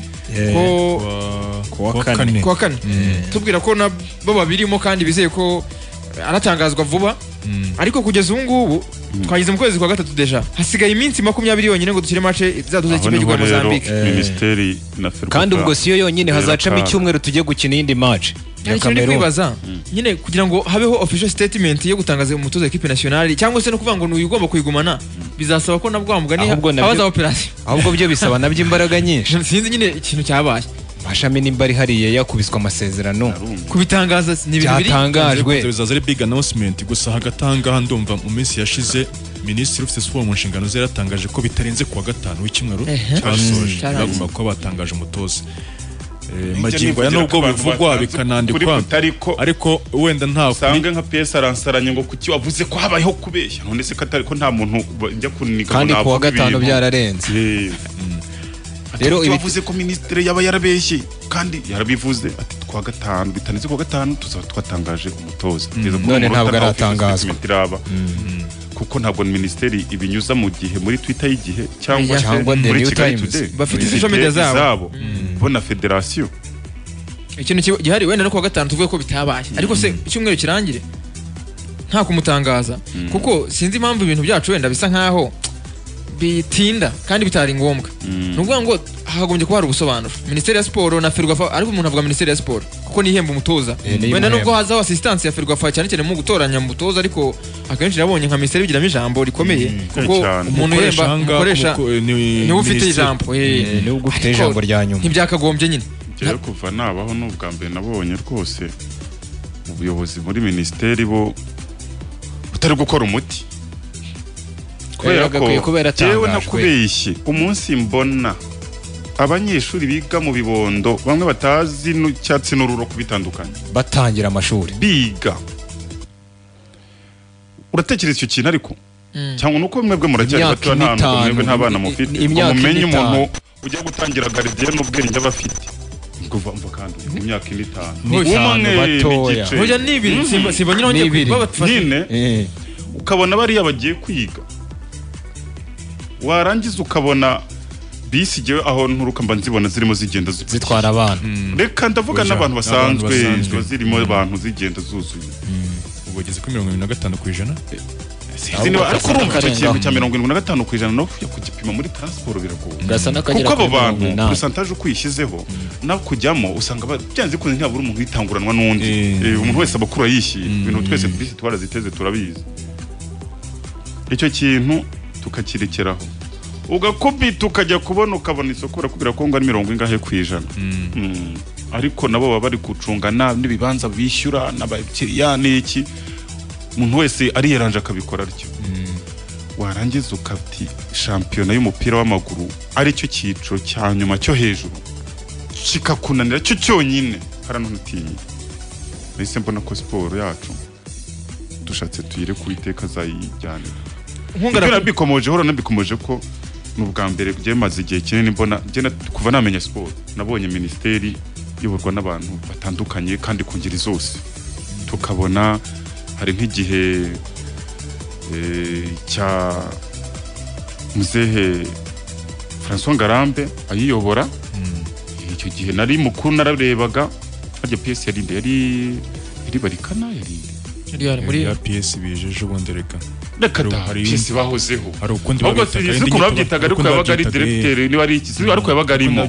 Kwa kane tubwira ko nabo babirimo kandi bizeye ko aratangazwa vuba ariko kugeza ubu ngubu twagize mu kwezi kwa gatatu deja hasigaye iminsi 20 yonyine ngo dukire match izaduza ikipe y'u Mozambique Ministeri na Ferwafa kandi ubwo siyo yonyine hazacamo icyumweru tujye gukina indi match ya Cameroon nyine kugira ngo habeho official statement yo gutangaza umutoza equipe nationale cyangwa se no kuvuga ngo n'uyugomba kuyigumana bizasaba ko nabwo amugani abaza operation ahubwo byo bisaba nabyo imbaraga nyinshi sinzi nyine ikintu cyabaye Mashami nimbari hariye yakubiswa amasezerano kubitangaza n'ibintu biri byatangajwe bizaza ari big announcement gusa hagatanga ndumva mu minsi yashize Minisitiri ufite siporo mu nshingano ze yaratangaje ko bitarenze kuwa gatanu w'icyumweru cyasoje bagomba kuba batangaje umutoza magingo ya nubwo bivugwa bikanandikwa ariko wenda nta sange nka PS aransaranye ngo kuki wavuze ko habayeho kubeshya none se katari ko nta muntu njya kuniga kandi kuwa gatanu byararenze rero bavuze ko ministre yaba yarabeshye kandi yarabivuze ati kwa gatanu bitaneze kwa gatanu tuzaba twatangaje umutoza none ntabwo aratangazwa kuko ntabwo ministeri ibinyuza mu gihe muri Twitter y'igihe cyangwa muri New Kigali Times Today bafite social media zabo bona federation ikintu gihari wenda no kwa gatanu tuvuye ko bitabaye ariko se icyumweru kirangire nta kumutangaza kuko sinzi impamvu ibintu byacu wenda bisa nkaho bitinda kandi bitari ngombwa nuvuga ngo hagombye kuba hari ubusobanuro Ministeri ya Sport na Ferwafa ariko umuntu avuga Ministeri ya Sport kuko nihemba umutoza wenda nubwo hazaho assistance ya Ferwafa cyane cyane mu gutoranya umutoza ariko akenshi nabonye nka Ministeri bigiramo ijambo rikomeye kuko umuntu yemba mukoresha ni ufite ijambo ni ugufite ijambo rya nyuma ntibyakagombye nyine rero kuva nabaho n'ubwa mbere nabonye rwose ubuyobozi muri ministeri bo butari gukora umuti kubera jewe nakubeshye umunsi mbona abanyeshuri biga mu bibondo bamwe batazi n'icyatsi n'ururo kubitandukanye batangira amashuri biga uratekereza icyo kintu ariko cyangwa nuko mwebwe muracyari bato mwebwe nta bana mufite mumenye umuntu ujya gutangira gardien n'ubwenge abafite kuva mva kandi imyaka 5 batoya hoya nibiri simba nyine ukabona bari yabagiye kwiga warangiza ukabona bisi je aho nturuka mba nzibona zirimo zigenda zitwara abantu reka ndavuga n'abantu basanzwe zirimo abantu zigenda zuzuye ubugeze kuri 25% Sizi niba ariko urumva icyo kintu cya 75% no kugipima muri transport biragoye kuko abo bantu percentage ukuyishyizeho nawe kujyamo usanga byanze ko ntabura umuntu yitanguranwa n'undi umuntu wese abakura yishyi ibintu twese bisi twaraziteze turabizi icyo kintu tukakirekeraho ugakubita ukajya kubona ukabona isoko urakubwira ko ngo ari 70% ariko nabo baba bari gucungana n'ibibanza bishyura n'abakiriya n'iki umuntu wese ari yeranje akabikora aricyo warangiza ukati shampiyona y'umupira w'amaguru ari cyo cyiciro cya nyuma cyo hejuru kikakunanira cyo cyonyine harano ntiye nahise mbona ko siporo yacu dushatse tuyire ku iteka zayijyane nkungara bikomoje horo nabikomoje ko n'ubwa mbere byemaze igihe kinini mbona kuva namenya siporo nabonye ministeri iyoborwa n'abantu batandukanye kandi ku ngeri zose tukabona hari nk'igihe cya muzehe François Ngarambe ayiyobora icyo gihe nari mukuru nararebaga harya PS yari barikana yari muri PS bijeje ubondereka reka PS bahozeho hari ukundi babyitaga ariko yabaga ari directeur niba ari iki ariko yabaga arimo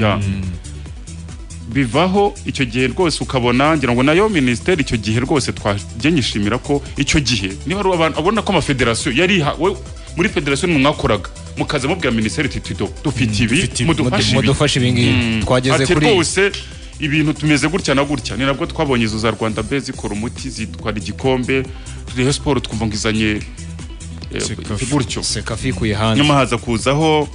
bivaho icyo gihe rwose ukabona ngira ngo nayo ministeri icyo gihe rwose twagenyishimira ko icyo gihe niba ari abantu abona ko amafederation yari muri federation mwakoraga mukaza mubwira ministeri tito dufite ibi mudufashe ibingi twageze kuri rwose ibintu tumeze gutya na gutya ni nabwo twabonye izo za Rwanda Base ikora umuti zitwara igikombe Rayon Sport twumva ngizanye gutyo sekafikuye hanze nyuma haza kuzaho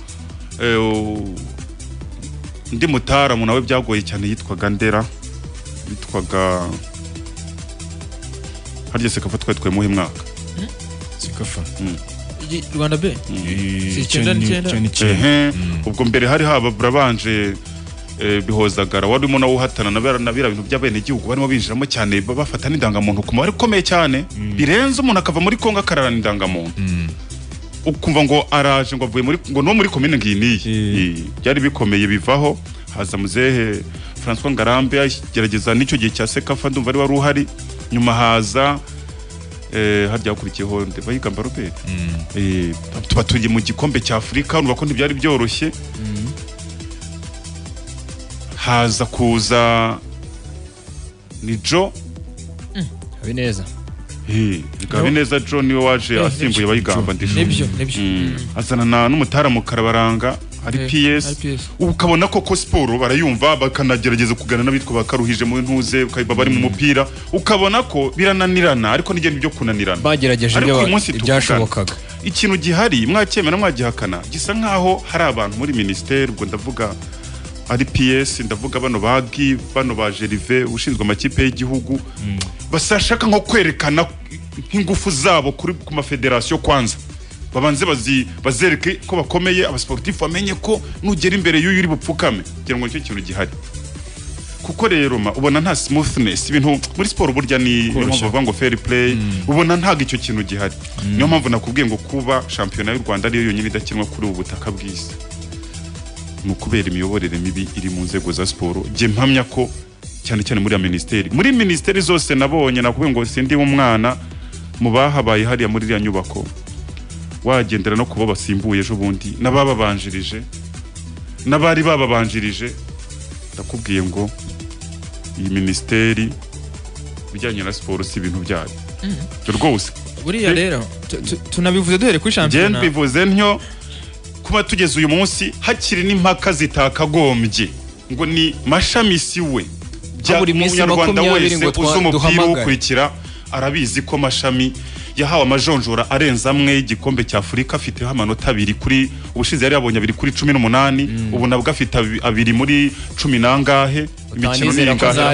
ndi mutaramu nawe byagoye cyane yitwaga Ndera yitwaga harya sekafa twatwaye muhe mwaka sekafa Rwanda B ubwo mbere hari haba burabanje bihozagara warimo nawo uhatana nabira bintu by'abene gihugu barimo binjiramo cyane bafata n'indangamuntu ku mubare ukomeye cyane birenze umuntu akava muri Kongo akararana indangamuntu ukumva ngo araje ngo avuye ngo no muri commune nginiye byari bikomeye bivaho haza muzehe François Ngarambe agerageza n'icyo gihe cya sekafa ndumva ari wari uhari nyuma haza harya ukurikiyeho bayigamba Robert tuba turi mu gikombe cya Afrika urumva ko ntibyari byoroshye haza kuza ni Joe Habineza Habineza Joe niwe waje asimbuye bayigamba nibyo azana n'umutaramu Karabaranga ari PS ukabona ko siporo barayumva bakanagerageza kugana n'abitwa bakaruhije mu ntuze ukaba bari mu mupira ukabona ko birananirana ariko n'igenda byo kunanirana bagerageje byashobokaga ikintu gihari mwakemera mwagihakana gisa nkaho hari abantu muri ministeri ubwo ndavuga ari PS ndavuga bano bagi bano ba Jerive ushinzwe amakipe y'igihugu basashaka nko kwerekana nk'ingufu zabo kuri ku mafederation kwanza babanze bazereke ko bakomeye abasportif bamenye ko nugera imbere y'uyu uri bupfukame kugira ngo icyo kintu gihari kuko rero ubona nta smoothness ibintu muri sport burya ni bavuga ngo fair play ubona ntaga icyo kintu gihari niyo mpamvu nakubwiye ngo kuba championnat y'u Rwanda ariyo yonyine idakinwa kuri ubu butaka bw'isi mu kubera imiyoborere mibi iri mu nzego za sport je mpamya ko cyane cyane muri ministeri zose nabonye nakubwiye ngo sindi umwana mu bahabaye hariya muri iriya nyubako wagendera no kuba basimbuye ejo bundi n'abababanjirije n'abari bababanjirije ndakubwiye ngo iyi ministeri bijyanye na sport si ibintu byayo rwose buriya rero tunabivuze duhere kuri championnat bivuze ntyo kuba tugeze uyu munsi hakiri n'impaka zitakagombye ngo ni mashami siwe buri minsi Rwanda wese uzumupira ukurikira arabizi ko mashami yahawe amajonjora arenza amwe y'igikombe cya Afrika afiteho amanota 2 kuri ubushize yari yabonye 2 kuri 18 ubu nabwo afite 2 muri 10 nangahe imikino ni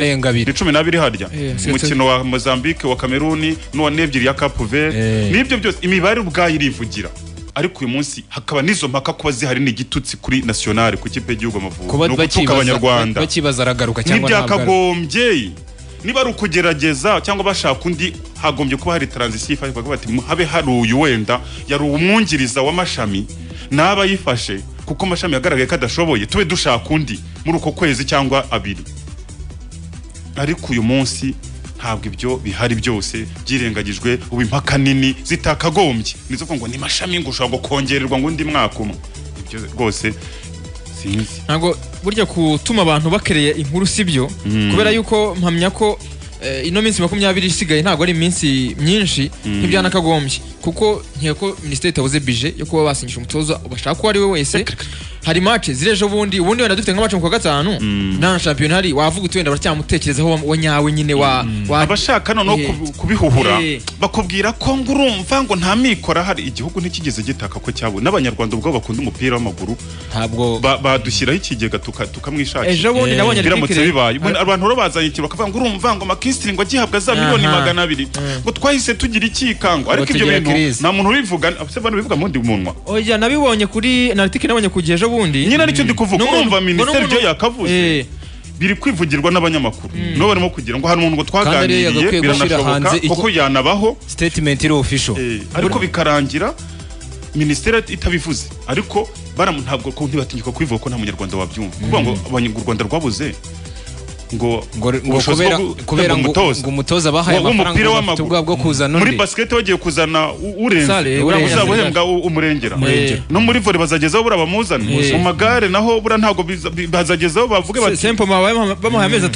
12 harya umukino wa Mozambique wa Cameroon no nebyiri ya Cape Verde nibyo byose imibare ubwayo irivugira ariko uyu munsi hakaba nizo mpaka kuba zihari n'igitutsi kuri nationale ku kipe y'igihugu Amavubi no gutuka abanyarwanda bakibaza aragaruka cyangwa n'ibyakagombye niba ari ukugerageza cyangwa bashaka undi hagombye kuba hari transition bati habe hari uyu wenda yari umwungiriza w'amashami naba yifashe kuko amashami yagaragaye ko adashoboye tube dushaka undi muri uko kwezi cyangwa abiri ariko uyu munsi ntabwo ibyo bihari byose byirengagijwe ubu impaka nini zitakagombye nizo ngo ni mashami ngo ushobora kongererwa ngo undi mwaka umwe ibyo rwose sinzi ntabwo burya gutuma abantu bakereye inkuru sibyo kubera yuko mpamya ko ino minsi 20 isigaye ntabwo ari iminsi myinshi nk'ibyanakagombye kuko nkeko ministeri itabuze budget yo kuba basinyisha umutoza ubashaka ko ari we wese hari match zirejo bundi wenda dufite nk'amacu kwa gatanu na champion hari wavuga utwenda baracyamutekerezaho wanyawe nyine wa abashaka no kubihuhura bakubwira ko ngurumva ngo nta mikora hari igihugu ntikigeze gitaka ko cyabo n'abanyarwanda ubwo bakunda umupira w'amaguru ntabwo badushyiraho ikigega tukamwishakira ejo bundi nabonye biramutse bibaye abantu ro bazanye ikiro bakavuga ngurumva ngo makistri ngo gihabwa za miliyoni 200 ngo twahise tugira ikikango ariko ibyo bintu nta muntu ubivuga ase bantu bivuga mundi munwa oya nabibonye kuri nartike nabonye kugejo bundi nyina nicyo ndikuvuga urumva ministeri byo yakavuze biri kwivugirwa n'abanyamakuru no barimo kugira ngo hari umuntu ngo twaganiriye biranashoboka kuko yanabaho statement iri official ariko bikarangira ministeri itabivuze ariko ntabwo ko ntibatinyuka kwivuga ko nta munyarwanda wabyumva kuvuga ngo abanyarwanda rwabuze ngo kubera ngo umutoza bahaye amafaranga y'umupira bwo kuzana muri basket bagiye kuzana urenze uzabuhembwa umurengera no muri volley bazagezaho bura bamuzana mu magare naho bura ntago bazagezaho bavuge bati simple bamuhaye amezi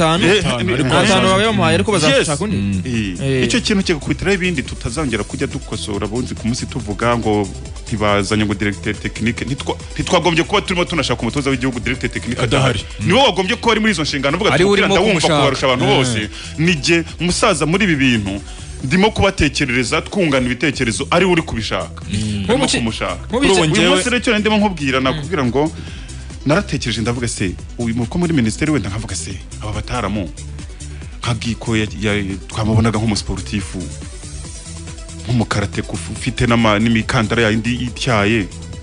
5 bamuhaye ariko bazashaka undi icyo kintu cyakubitiraho ibindi tutazongera kujya dukosora bunzi ku munsi tuvuga ngo ntibazanye ngo directeur technique ntitwagombye kuba turimo tunashaka umutoza w'igihugu directeur technique adahari niwe wagombye ko ari muri izo nshingano uvuga ndawumva kubarusha abantu bose nije umusaza muri ibi bintu ndimo kubatekerereza twungana ibitekerezo ari uri kubishaka ndimo kumushaka uyu munsi rero ndimo nkubwira nakubwira ngo naratekereje ndavuga se uyu muko muri ministeri wenda nkavuga se aba bataramu nkagiko twamubonaga nk'umusportifu nk'umukarate ufite n'imikandara ya indi ityaye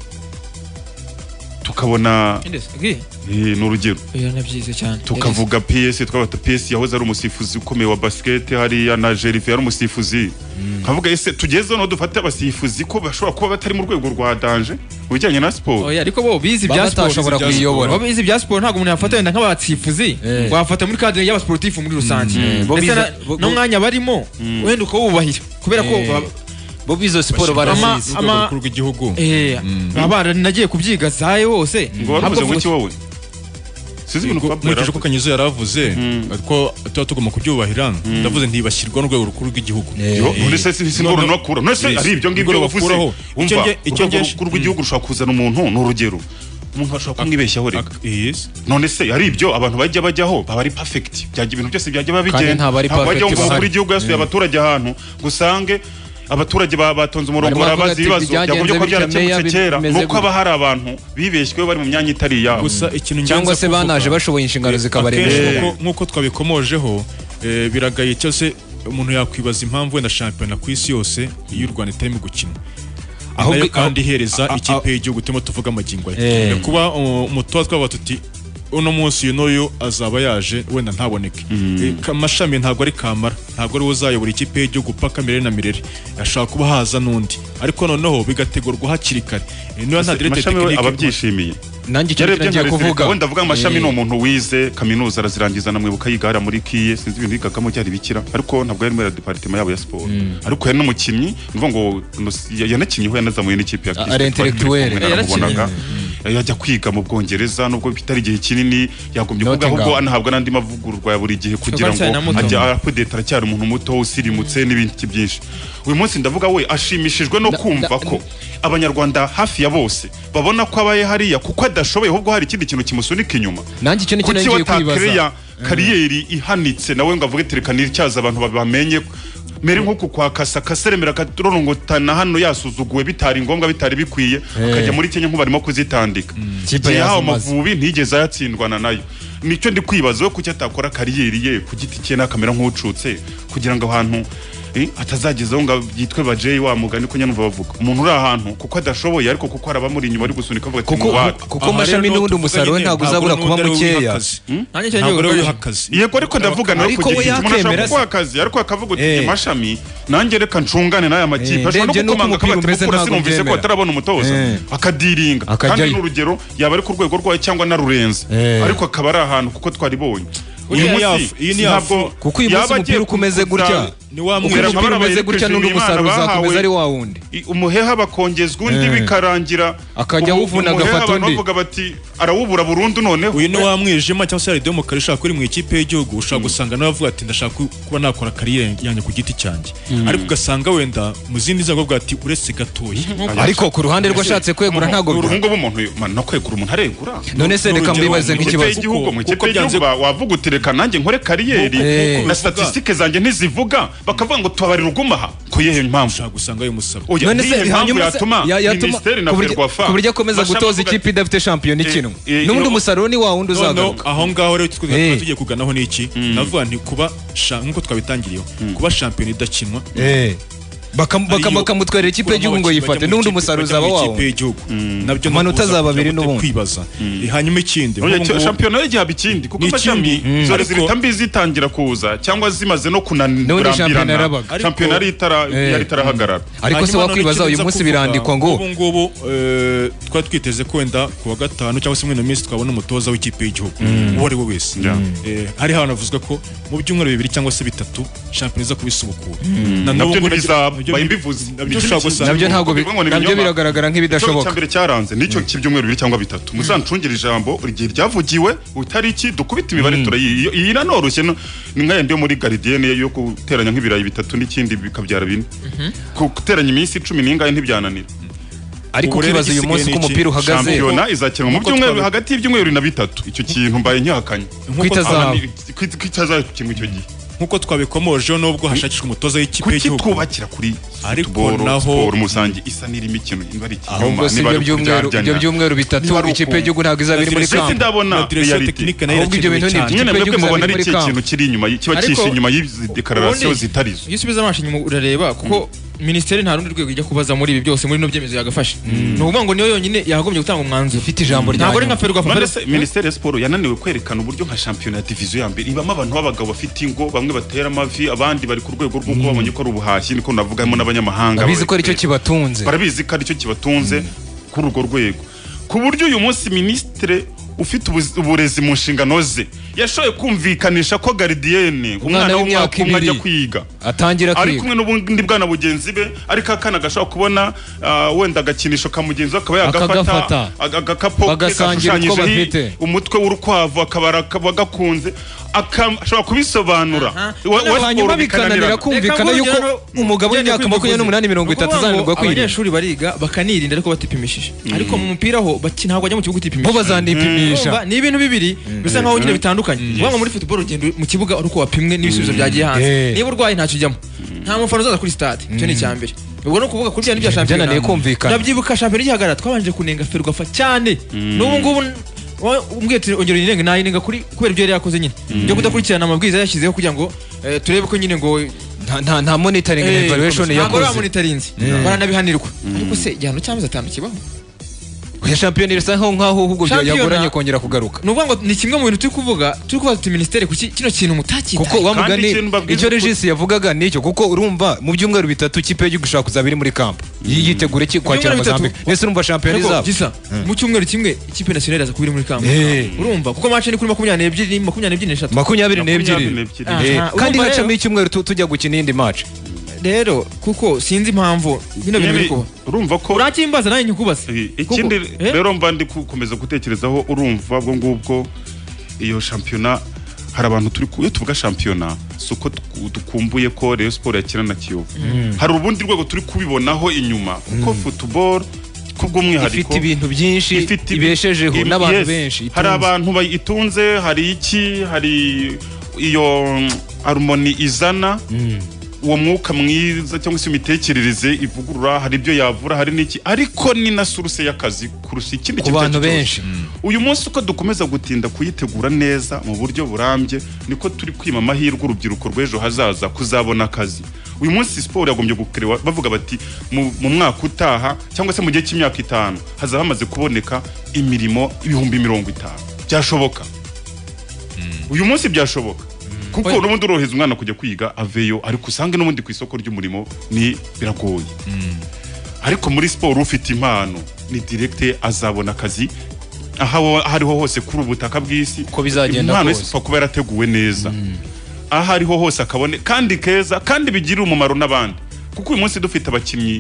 tukabona n'urugero nabyize cyane tukavuga PS twabata PS yahoze ari umusifuzi ukomeye wa basket hari na Jerife yari umusifuzi nkavuga ese tugeze no dufate abasifuzi ko bashobora kuba batari mu rwego rwa danger ubijyanye na sport oya ariko bo bizi bya sport bo bizi bya sport ntago umuntu yafata wenda nk'abasifuzi wafata muri cadre y'abasportif muri rusange no mwanya barimo wenda uko wubahira kubera ko bo bizo siporo barasize ku rw'igihugu abana nagiye kubyiga zaye hose ntabwo vuze wowe sizi ibintu nkurikije ko Kanyizo yaravuze ko tuba tugomba kubyubahira ndavuze ntibashyirwa n'urwego rukuru rw'igihugu none se simboro no kura none se ari ibyo ngibyo bavuze icyo rukuru rw'igihugu rushaka kuzana umuntu n'urugero umuntu ashobora kumwibeshyaho reka none se ari ibyo abantu bajya bajyaho baba ari perfect byagiye ibintu byose byajya babigenda bajya ngo kuri igihugu yasuye abaturage ahantu gusange abaturage batonze umurongo barabaza ibibazo yagombye ko byarakemutse kera nuko aba hari abantu bibeshywe bari mu myanya itari yabo gusa ikintu cyangwa se banaje bashoboye inshingano zikabaremesha nkuko twabikomojeho biragaye cyose umuntu yakwibaza impamvu wenda shampiyona ku isi yose iyo u Rwanda itarimo gukina ahubwo kandi ihereza ikipe y'igihugu turimo tuvuga amagingo kuba umutoza twaba tuti uno munsi y'uyu azaba yaje wenda ntaboneke amashami ntabwo ari kamara ntabwo ari uzayobora ikipe y'igihugu paka mirere na mirere ashaka kuba haza n'undi ariko noneho bigategurwa hakiri kare niba nta directeur technique ababyishimiye nanjye cyane ngiye kuvuga wenda avuga amashami no umuntu wize kaminuza arazirangiza namwibuka yigara muri kiye sinzi ibintu yigagamo cyari bikira ariko ntabwo yari muri department yabo ya sport ariko yari n'umukinnyi ngo yanakinnye ho yanazamuye n'ikipe ya kipe yajya kwiga mu Bwongereza nubwo bitari igihe kinini yagombye kuvuga ahubwo anahabwa nandi mavugururwa ya buri gihe kugira ngo ajya update aracyari umuntu muto usirimutse n'ibindi byinshi uyu munsi ndavuga we ashimishijwe no kumva ko abanyarwanda hafi ya bose babona ko abaye hariya kuko adashoboye ahubwo hari ikindi kintu kimusunika inyuma nanjye icyo ngiye kwibaza kariyeri ihanitse nawe ngo avuge terekanira cyaza abantu bamenye mere nkuko kwa kaseremera katorongotana hano yasuzuguwe bitari ngombwa bitari bikwiye akajya muri Kenya nk'ubarimo kuzitandika yaho Amavubi ntigeze yatsindwana nayo nicyo ndi kwibaza we kuki atakora kariyeri ye ku giti cye nakamera nk'ucutse kugira ngo ahantu atazagezaho ngo yitwe bajeyi wa mugani ko nyamva bavuga umuntu uri ahantu kuko adashoboye ariko kuko arabamuri inyuma ari gusunika avuga ati kuko Mashami n'ubundi umusaruro ntabwo uzabura kuba mukeya yego ariko ndavuga nawe ku giti umuntu ashaka kuguha akazi ariko akavuga uti Mashami nanjye reka ncungane n'aya makipe ashobora no gukomanga akabati mukura sinumvise ko atarabona umutoza akadiringa kandi n'urugero yaba ari ku rwego rwayo cyangwa narurenze ariko akaba ari ahantu kuko twaribonye iyi ni yafu kuko uyu munsi umupira ukomeze gutya umeze gutya n'undi musaruro uzakomeza ari wa wundi umuheha bakongezwa undi bikarangira akajya wuvuna agafata undi bavuga bati arawubura burundu noneho uyu ni wa mwijima cyangwa se hari demokarasi ushaka kuri mu ikipe y'igihugu ushaka gusanga nawe avuga ati ndashaka kuba nakora kariyeri yanjye ku giti cyanjye ariko ugasanga wenda mu zindi nzego avuga ati uretse gatoya ariko ku ruhande rwashatse kwegura ntago uruhungu b'umuntu no kwegura umuntu aregura none se reka mbibaze nk'ikibazo mu ikipe y'igihugu wavuga uti reka nanjye nkore kariyeri na statistike zanjye ntizivuga bakavuga ngo tubabarira ugumaha ko yehe impamvu ushaka gusanga ayo musaba none se hanyuma ministeri na Ferwafa ku buryo akomeza gutoza ikipe idafite shampiyona ikinwa n'ubundi umusaruro ni wa wundi uzagaruka aho ngaho rero tugiye kuganaho n'iki navuga nti kuba nk'uko twabitangiriyeho kuba shampiyona idakinwa bakamutwerera ikipe y'igihugu ngo yifate n'undi umusaruro uzaba wawo nabyo amanota azaba abiri n'ubundi kwibaza hanyuma ikindi shampiyona y'igihaba ikindi kuko Mashami zari zirita mbi zitangira kuza cyangwa zimaze no kunanirambirana shampiyona yari itarahagarara ariko se wakwibaza uyu munsi birandikwa ngo ubu ngubu twari twiteze ko wenda ku wa gatanu cyangwa se muri ino minsi twabona umutoza w'ikipe y'igihugu uwo ari we wese hari hanavuzwe ko mu byumweru 2 cyangwa se 3 shampiyona iza kubisubukura nabyo ntabwo biragaragara nk'ibidashoboka cyambere cyaranze nicyo cy'ibyumweru 2 cyangwa 3 muzancungire ijambo igihe ryavugiwe utariki dukubita imibare turayi iyi nanoroshye ni nka yandi yo muri Gardienne yo guteranya nk'ibirayi 3 n'ikindi bikabyara 4 guteranya iminsi 10 n'ingahe ntibyananira ariko kibaza uyu munsi ko umupira uhagaze shampiyona izakinwa mu byumweru hagati y'ibyumweru na 3 icyo kintu mbaye nyahakanye kwitazakinwa icyo gihe nkuko twabikomojeho nubwo hashakishwa umutoza w'ikipe y'igihugu twubakira kuri ariko naho umusangi isa n'iri mikino imbari ikinyoma ibyo byumweru 3 ikipe y'igihugu ntabwo izaba iri muri kamp ndabona reality ahubwo ibyo bintu ni ikipe y'igihugu mubona ari ikintu kiri inyuma kiba kishi inyuma y'ideclaration zitarizo iyo usubiza amashi inyuma urareba kuko ministeri nta rundi rwego ijya kubaza muri ibi byose muri no byemezo yagafashe nuvuga ngo niyo yonyine yagombye gutanga umwanzuro ufite ijambo rya ntabwo ari nka Ferwafa ministeri ya sport yananiwe kwerekana uburyo nka championnat ya division ya mbere ibamo abantu b'abagabo bafite ingo bamwe batera amavi abandi bari ku rwego rw'uko babonye ko ari ubuhashyi niko navugamo n'abanyamahanga babizi ko aricyo kibatunze barabizi ko aricyo kibatunze kuri urwo rwego ku buryo uyu munsi ministre ufite uburezi mu nshingano ze yashoye kumvikanisha ko Gardienne umwana w'umwaka umwe ajya kwiga atangira kwiga ari kumwe n'ubundi bwana bugenzi be ariko akana gashobora kubona wenda agakinisho ka mugenzi akaba yagafata agakapo gashushanyije umutwe w'urukwavu akabara gakunze ashobora kubisobanura hanyuma bikananira kumvikana yuko umugabo w'imyaka 28-30 azanirwa kwiga abanyeshuri bariga bakanirinda ariko batipimishije ariko mu mupira ho ntabwo ajya mu kibuga utipimisha bo bazanipimisha ni ibintu bibiri bisa nkaho nyine bitandukanye ubwo muri football ugenda mu kibuga uko wapimwe n'ibisubizo byagiye hanze niba urwaye ntacyo ujyamo nta mufana uzaza kuri stade icyo ni cyambere ubwo no kuvuga kuri bya shampiyona ndabyibuka shampiyona igihagarara twabanje kunenga Ferwafa cyane n'ubu ngubu umbwiye ongera inenge nayinenga kuri kubera ibyo yari yakoze nyine byo kudakurikirana amabwiriza yashyizeho kugira ngo turebe ko nyine ngo nta monitoring evaluation yakoze ntabwo monitorinze baranabihanirwa ariko se igihano cy'amezi 5 kibaho ya shampiyona irasa nkaho ahubwo yagoranye kongera kugaruka nuvuga ngo ni kimwe mu bintu turi kuvuga ati ministeri kuki kino kintu mutakita kuko wamugani icyo Regis yavugaga nicyo kuko urumva mu byumweru 3 ikipe y'igihugu gushaka kuzabiri muri camp yitegure ki kwakira Mozambique nese urumva shampiyona izaba gisa mu cyumweru kimwe ikipe nationale aza kubiri muri camp urumva kuko match ni kuri 22 kandi hacamo icyumweru tujya gukina indi match rero kuko sinzi impamvu bino bintu biri kuba urumva ko urakimbaza nayo nyikubaza ikindi rero mba ndi gukomeza gutekerezaho urumva bwo ngubwo iyo shampiyona hari abantu turi iyo tuvuga shampiyona suko dukumbuye ko Rayon Sport yakina na Kiyovu hari ubundi rwego turi kubibonaho inyuma kuko football kubw'umwihariko ifite ibintu byinshi ibeshejeho n'abantu benshi hari abantu bayitunze hari iyo harmony izana uwo mwuka mwiza cyangwa se imitekerereze ivugurura hari ibyo yavura hari n'iki ariko ni na source y'akazi kurusha ikindi kintu cyose benshi uyu munsi uko dukomeza gutinda kuyitegura neza mu buryo burambye niko turi kwima amahirwe urubyiruko rw'ejo hazaza kuzabona akazi uyu munsi sport yagombye gukerewa bavuga bati mu mwaka utaha cyangwa se mu gihe cy'imyaka 5 hazaba hamaze kuboneka imirimo 50,000 byashoboka uyu munsi byashoboka kuko n'ubundi uroheza umwana kujya kwiga aveyo ariko usange n'ubundi ku isoko ry'umurimo ni biragoye ariko muri sport ufite impano ni direct azabona akazi aho hariho hose kuri ubutaka bw'isi ko bizagenda impano isifa kuba yarateguwe neza aho hariho hose akabone kandi keza kandi bigirira umumaro n'abandi kuko uyu munsi dufite abakinnyi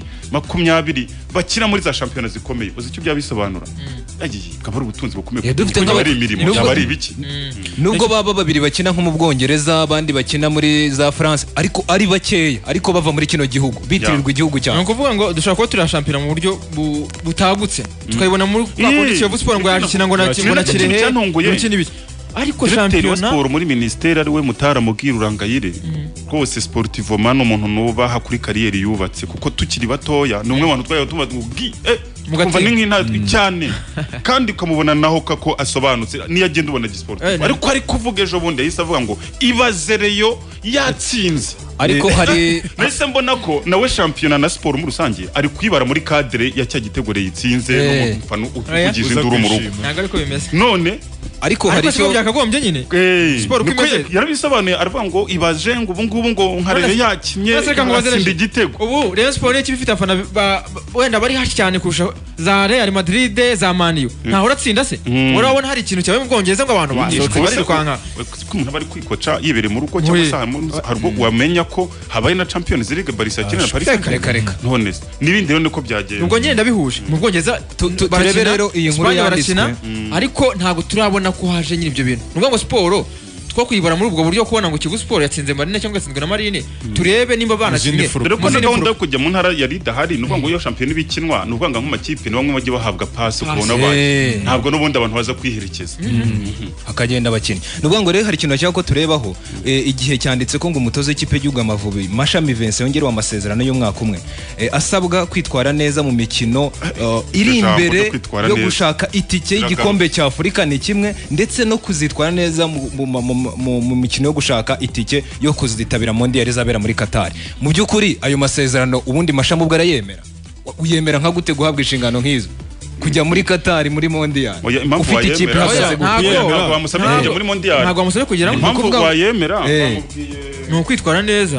20 bakina muri za shampiyona zikomeye uzi icyo byabisobanura agiye kabari ubutunzi bukomeye dufite nk'abari imirimo cyabari ibiki nubwo baba babiri bakina nko mu Bwongereza abandi bakina muri za France ariko ari bakeya ariko bava muri kino gihugu bitirirwa igihugu cyane nukuvuga ngo dushaka ko turi shampiyona mu buryo butagutse tukayibona muri Kiyovu Sport ngo yakina ngo nakimona kirehe n'ikindi biki ariko shampiyona sport muri ministeri ari we Mutara Mubwira Urangayire rwose sportivement n'umuntu nubaha kuri kariyeri yubatse kuko tukiri batoya ni umwe wantu twaye tubavugi kumva n'inkinatwi cyane kandi ukamubona naho kako asobanutse niyagenda ubona gisport ariko ari kuvuga ejo bundi yise avuga ngo ibazereyo yatsinze ariko hari nese mbona ko nawe shampiyona na sport muri rusange ari kwibara muri cadre ya cya gitegore yitsinze n'umufano uvugize induru mu rugo ntago ariko bimeze none ariko hari cyo byakagombye nyine sport kimeze yarabisobanuye aravuga ngo ibaje ngo ubungubu ngo nkarere yakinye atsinda igitego ubu Real Sport iki bifite afana wenda bari hashi cyane kurusha za Real Madrid za Man U ntaho ratsinda se urabona hari ikintu cyawe mu Bwongereza ngo abantu basohotse bari kwanka umuntu bari kwikoca yibere mu rugo cyangwa se harwo wamenya ko habaye na Champions League Barca yakina Paris Saint-Germain none nibindi rero niko byagiye ubwo nyine ndabihuje mu Bwongereza turebe rero iyi nkuru yanditswe ariko ntago turabona ko haje nyine ibyo bintu nuvuga ngo sport two kuyibara muri ubwo buryo kubona ngo Kiyovu Sport yatsinze Marine cyangwa yatsinzwe na Marine turebe nimba bana kimwe dore ko gahunda yo kujya mu ntara yari dahari nuvuga ngo iyo shampiyona ibikinwa nuvuga ngo nk'amakipe ni bamwe bajye bahabwa pass kubona abantu ntabwo n'ubundi abantu baza kwiherekeza akagenda abakinnyi nuvuga ngo rero hari ikintu cyako turebaho igihe cyanditse ko ngo umutoza w'ikipe y'Igihugu Amavubi Mashami Vincent yongerewe amasezerano y'umwaka umwe asabwa kwitwara neza mu mikino iri imbere yo gushaka itike y'igikombe cya Afurika ni kimwe ndetse no kuzitwara neza mu mikino yo gushaka itike yo kuzitabira mondial izabera muri Qatar mu byukuri ayo masezerano ubundi Mashami ubwo arayemera uyemera nka gute guhabwa inshingano nk'izo kujya muri Qatar muri mondial ufite ikipe hagaze ntabwo bamusabye kujya muri mondial ntabwo bamusabye kugera mu kuvuga wayemera no kwitwara neza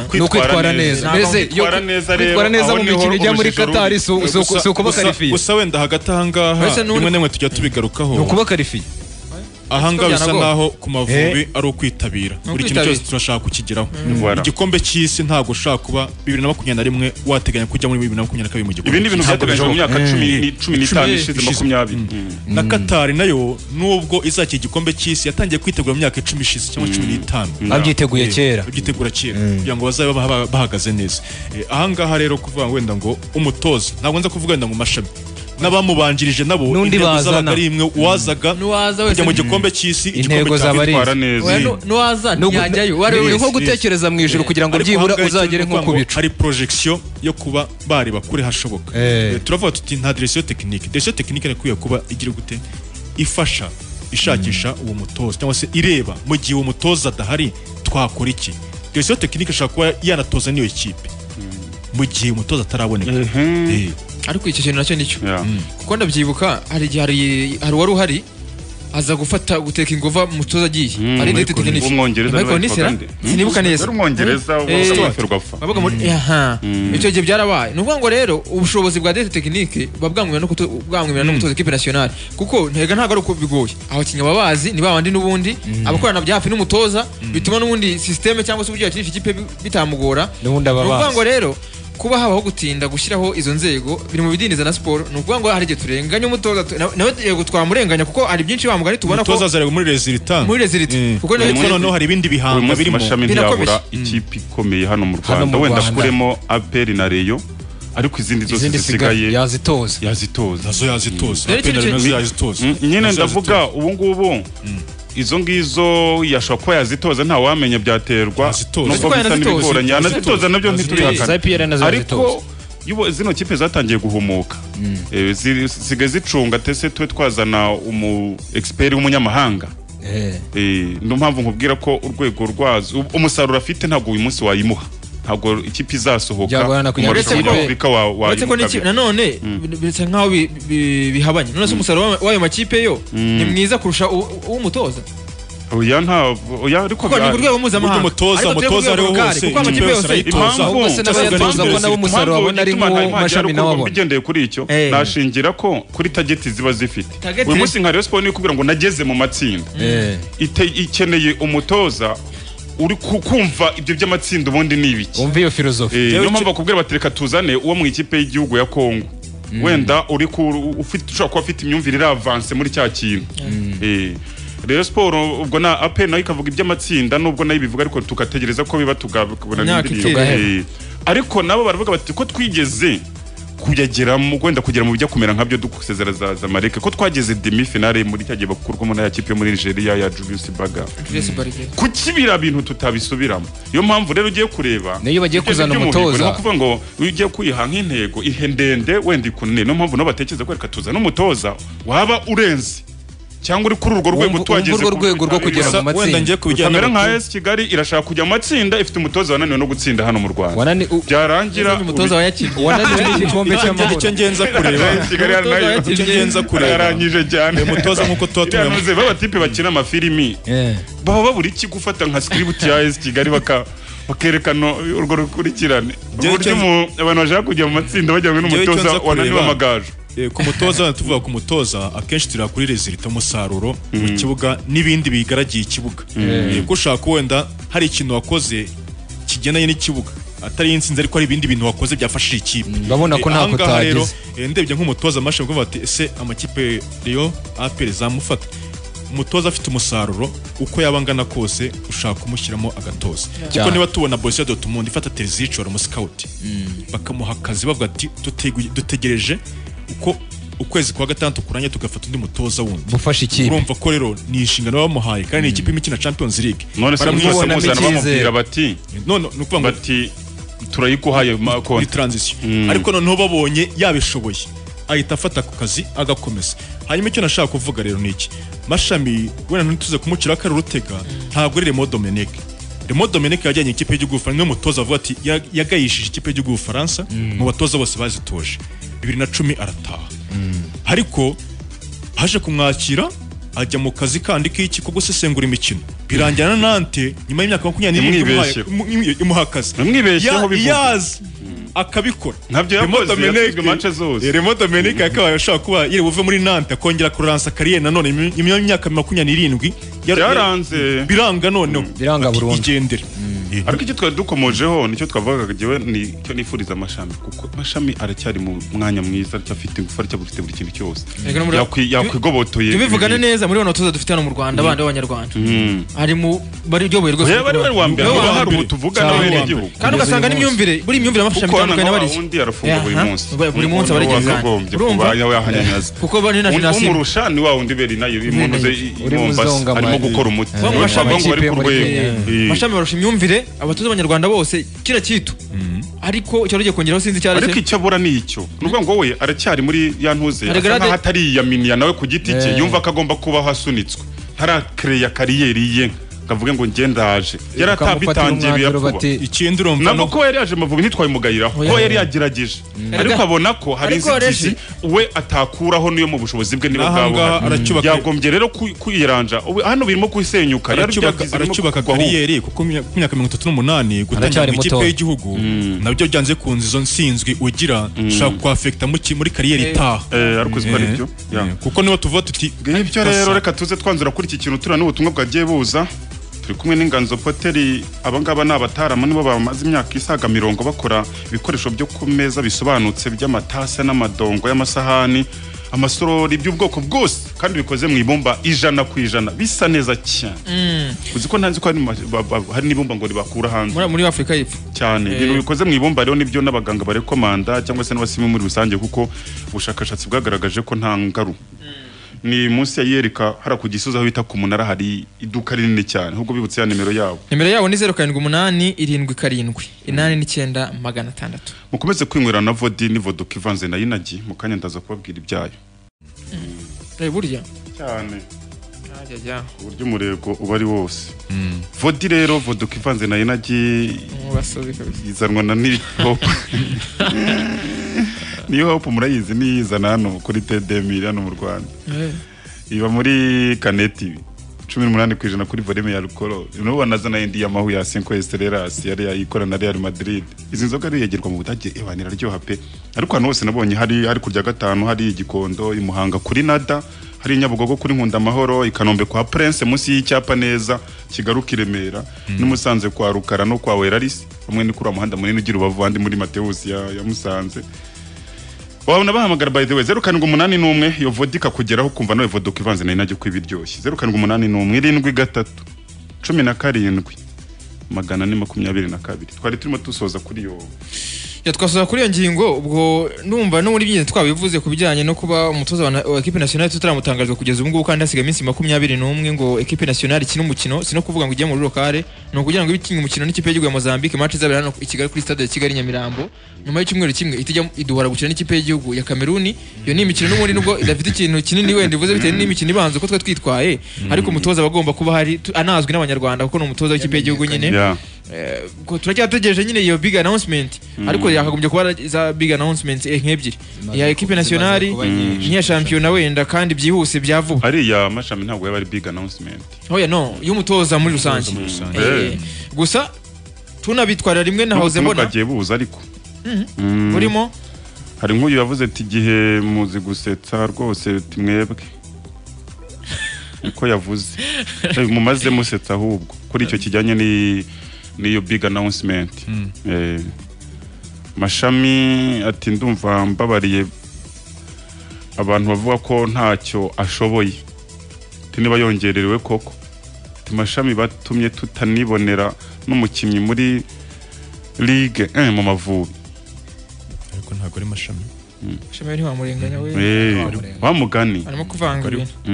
mbese kwitwara neza mu mikino ijya muri Qatar so kuba qualifié gusa wenda hagati ahangaha rimwe nemwe tujya tubigarukaho no kuba qualifié ahanga bisa naho ku Mavubi ari ukwitabira buri kintu cyose turashaka kukigeraho igikombe cy'isi ntabwo ushaka kuba 2021 wateganya kujya muri 2022 mu gikombe ibindi bintu byateganyijwe mu myaka 15 ishize 20 na Qatar nayo nubwo izaki igikombe cy'isi yatangiye kwitegura mu myaka 10 ishize cyangwa 15 abyiteguye kera byitegura kera kugira ngo bazabe bahagaze neza ahangaha rero kuvuga wenda ngo umutoza ntabwo nza kuvuga wenda ngo Mashami n'abamubanjirije nabo intego zabaga ari imwe wazaga kujya mu gikombe cy'isi intego zabitwara neza n'uwaza ntiyajyayo wari nko gutekereza mu ijuru kugira ngo byibura uzagere nko ku bicu hari projection yo kuba bari bakure hashoboka turavuga tuti nta direction technique nakwiye kuba igira gute ifasha ishakisha uwo mutoza cyangwa se ireba mu gihe uwo mutoza adahari twakora iki direction technique ishaka kuba yanatoza niyo ikipe mu gihe umutoza ataraboneka ariko icyo kintu nacyo nicyo kuko ndabyibuka hari igihe hari wari uhari aza guteka ingova mutoza agiye ari ndetse tekiniki sinibuka neza umwongereza waferwafa bavuga muri icyo gihe byarabaye nuvuga ngo rero ubushobozi bwa dete tekinike babwamwira no mutoza equipe nationale kuko ntega ntago ari uko bigoye abakinnyi babazi ni babandi n'ubundi abakorana bya hafi n'umutoza bituma n'ubundi systeme cyangwa se uburyo yakinisha ikipe bitamugora nuvuga ngo rero kuba habaho gutinda gushyiraho izo nzego biri mu bidiniza na sport no kuvuga ngo hari igihe turenganya umutoza nawe yego twamurenganya kuko hari byinshi bamugani tubona ko umutoza azarega muri resultat kuko noneho hari ibindi bihanga birimo birabura ikipe ikomeye hano mu Rwanda wenda kuremo APR na Rayon ariko izindi zose zisigaye yazitoza nazo yazitoza nyine ndavuga ubu ngubu izo ngizo yashobora kuba yazitoza nta wamenya byaterwa nuko bisa n'ibigoranye anazitoza nabyo ntituyihakana ariko zino kipe zatangiye guhumuka zisigaye zicunga tese twe twazana umu expert w'umunyamahanga no mpamvu nkubwira ko urwego rwazo umusaruro afite ntabwo uyu munsi wayimuha ntabwo ikipe izasohoka muri Afrika nanone bisa nkaho bihabanye none se umusaruro w'ayo makipe yo ni mwiza kurusha uw'umutoza oya ariko ni urwego mpuzamahanga umutoza ariho hose kuko amakipe yose impamvu se n'abatoza ko nabo umusaruro babona ari nk'amashami nawe abona bigendeye kuri icyo nashingira ko kuri target ziba zifite uyu munsi nka Rayon Sport ni kubwira ngo nageze mu matsinda ikeneye umutoza uri kumva ibyo by'amatsinda ubundi ni ibiki umva iyo filozofi niyo mpamvu bakubwira batereka tuzane uwo mu ikipe y'igihugu ya Kongo wenda uri ushobora kuba afite imyumvire iravanse muri cya kintu Rayon Sport ubwo na AP nayo ikavuga iby'amatsinda nubwo nayo bivuga ariko tugategereza ko biba tugabona ariko nabo baravuga bati ko twigeze kuyageramo wenda kugera mu bijya kumera nkabyo dukusezera za Mareke ko twageze demi finale muri cyagiye bakurwamo na yakipe muri Nigeria ya Julius Baga kukibira bintu tutabisubiramo iyo mpamvu rero ugiye kureba niyo bagiye kuzana umutoza no kuvuga ngo ugiye kuyiha nk'intego ihendende wenda ikunne no mpamvu no batekereza ko reka tuzana umutoza waba urenze cyangwa uri kuri urwo rwego twageze ku rwego rwo kugera mu matsinda wenda ngiye kubijyana kamera nka AS Kigali irashaka kujya mu matsinda ifite umutoza wananiwe no gutsinda hano mu Rwanda byarangira umutoza wayakiriye wananiwe n'igikombe cy'amahoro icyo ngenza kureba Kigali nayo icyo ngenza kureba yarangije cyane umutoza nkuko tuba baba tipe bakina amafilimi baba babura iki gufata nka script ya AS Kigali bakerekana urwo rukurikirane uburyo abantu bashaka kujya mu matsinda bajyanywe n'umutoza wananiwe amagaju ku mutoza tuvuga ku mutoza akenshi turi kuri resultat umusaruro mu kibuga n'ibindi bigaragiye ikibuga ko ushaka wenda hari ikintu wakoze kigendanye n'ikibuga atari insinzi ariko ari ibindi bintu wakoze byafashije ikipe babona ko ntako utagize ndebye nk'umutoza amashe kuvuga ati ese amakipe Rayon APR zamufata umutoza afite umusaruro uko yabangana kose ushaka kumushyiramo agatoza kuko niba tubona Borussia Dortmund ifata Terzic wari mu scout bakamuha akazi bavuga ati dutegereje uko ukwezi kwa gatandatu kuranye tugafata undi mutoza wundi bufasha ikipe urumva ko rero ni inshingano bamuhaye kandi ni ikipe imikina Champions League baramwibona bamubwira bati none nukuvuga ngo bati turayiguhaye ni transition ariko noneho babonye yabishoboye ahita afata ku kazi agakomeza hanyuma icyo nashaka kuvuga rero ni iki Mashami wenda ntituze kumucira akari urutega ntabwo ari Remo Dominique yajyanye ikipe y'igihugu Faransa n'umutoza avuga ati yagayishije ikipe y'igihugu Faransa mu batoza bose bazitoje 2010 arataha ariko haje kumwakira ajya mu kazi kandi k'iki ko gusesengura imikino birangira na Nantes nyuma y'imyaka 20 imuha akazi yazi akabikora ntabyo yakoze match zose Remo Dominique akaba yashaka kuba yiri buve muri Nantes akongera kuransa kariyeri nanone imyaka 27 yaranze biranga noneho biranga burundu igendera ariko icyo twari dukomojeho nicyo twavugaga giwe ni cyo nifuriza Mashami kuko Mashami aracyari mu mwanya mwiza cyafite ingufari cyafite buri kintu cyose yakwigobotoye tubivugane neza muri bano tuza dufite hano mu Rwanda abandi b'abanyarwanda ari mu bari ryoboye rwose bari wa mbere hari ubutuvuga nawe n'igihugu kandi ugasanga n'imyumvire buri myumvire Mashami bitandukanye bari undi arafunga buri munsi abarigezana urumva yahanyanyaza kuko bari na generation umurusha ni wa undi beri nayo imunoze imombasa arimo gukora umuti bari ku rwego Mashami barusha imyumvire abatuze abanyarwanda bose kira kitu ariko icyo rugiye kongeraho sinzi cyane ariko icyo abura ni icyo nuvuga ngo we aracyari muri ya ntuze asa hatari ya miniya nawe ku giti cye yumva ko agomba kuba hasunitswe harakereya kariyeri ye kavuge ngo ngendaje yaratabitangiye biyakuba ikindi urumva nako ko yari yaje Mavubi ntitwaye mugayiraho ko yari yagerageje ariko abona ko hari inzitizi we atakuraho niyo mu bushobozi bwe niba bwabo yagombye rero kwiranja hano birimo kwisenyuka aracyubaka kariyeri kuko imyaka 38 gutangira mu ikipe y'igihugu nabyo byanze kunza izo nsinzwi ugira ushaka kwafekta muri kariyeri itaha ariko zikora ibyo kuko niba tuvuga tuti ibyo rero reka tuze twanzura kuri iki kintu turana n'ubutumwa bwagiye buza turi kumwe n'Inganzo Poteri abangaba n'abatarama nibo bamaze imyaka isaga 70 bakora ibikoresho byo ku meza bisobanutse by'amatase n'amadongo y'amasahani amasorori by'ubwoko bwose kandi bikoze mu ibumba 100% bisa neza cyane uzi ko ntanzi ko hari n'ibumba ngo ribakura hanze muri Afrika y'Epfo cyane ibintu bikoze mu ibumba rero nibyo n'abaganga barekomanda cyangwa se n'abasimi muri rusange kuko ubushakashatsi bwagaragaje ko nta ngaru ni munsi ya Yerika hara ku Gisozi aho bita ku Munara hari iduka rinini cyane ahubwo bibutse ya nimero yabo ni 0787 mukomeze kwinywera na Vodi ni Vodoka ivanze na Inagi mukanya ndaza kubabwira ibyayo burya cyane uburyo umurego uba ari wose Vodi rero Vodoka ivanze na Inagi izanwa na Hope niyo Hope murayizi niyizana hano kuri TDM hano mu Rwanda iba muri Kaneti 18% kuri volume ya alcohol no banazana indi ya mahu ya 5 Estrellas yari yayikora na Real Madrid izi nzoga ari yegerwa mu Budage ebanira ryoha pe ariko hano hose nabonye hari kurya gatanu hari igikondo imuhanga kuri Nada hari Nyabugogo kuri Nkunda Mahoro ikanombe kwa Prince munsi y'icyapa neza kigaruka Iremera n'umusanze kwa Rukara no kwa Weraris bamwe ni kuri umuhanda munini ugira ubavandi muri Mateus ya Musanze wabona bahamagara by the way 0781 yo Vodika kugeraho kumva nawe Vodoka ivanze na Inagi kwibiryoshye 0781 7 17 twari turimo tusoza kuri yo twasoza kuri iyo ngingo ubwo numva no muri byinshi twabivuze kubijyanye no kuba umutoza wa equipe nationale tutaramutangazwa kugeza ubu ngubu kandi hasigaye iminsi 21 ngo equipe nationale ikina umukino sino kuvuga ngo ujye mu rurokare no kugira ngo ibikinga umukino n'ikipe y'igihugu ya Mozambique match izabera hano i Kigali kuri stade ya Kigali Nyamirambo nyuma y'icyumweru kimwe itijya iduhora gukina n'ikipe y'igihugu ya Cameroon iyo ni imikino n'ubundi nubwo idafite ikintu kinini wenda ivuze bitewe n'imikino ibanze ko twa twitwaye ariko umutoza bagomba kuba hari anazwi n'abanyarwanda kuko no umutoza w'ikipe y'igihugu nyine ko turacyategereje nyine iyo big announcement ariko yakagombye kuba za big announcement nk'ebyiri ya equipe nationale niya championnat wenda kandi byihuse byavuba ari ya mashami ntabwo yaba ari big announcement oya no y'umutoza muri rusange gusa tunabitwara rimwe na hoze mbona bagiye buza ariko urimo hari nk'uyu yavuze ati gihe muzi gusetsa rwose timwebwe uko yavuze mumaze musetsa ahubwo kuri icyo kijyanye niyo big announcement Mashami ati ndumva mbabariye abantu bavuga ko ntacyo ashoboye niba yongererewe koko Mashami batumye tutanibonera n'umukinnyi muri Ligue 1 mu Mavubi ariko ntago ari Mashami Mashami ntiwamurenganya we wamugani arimo kuvanga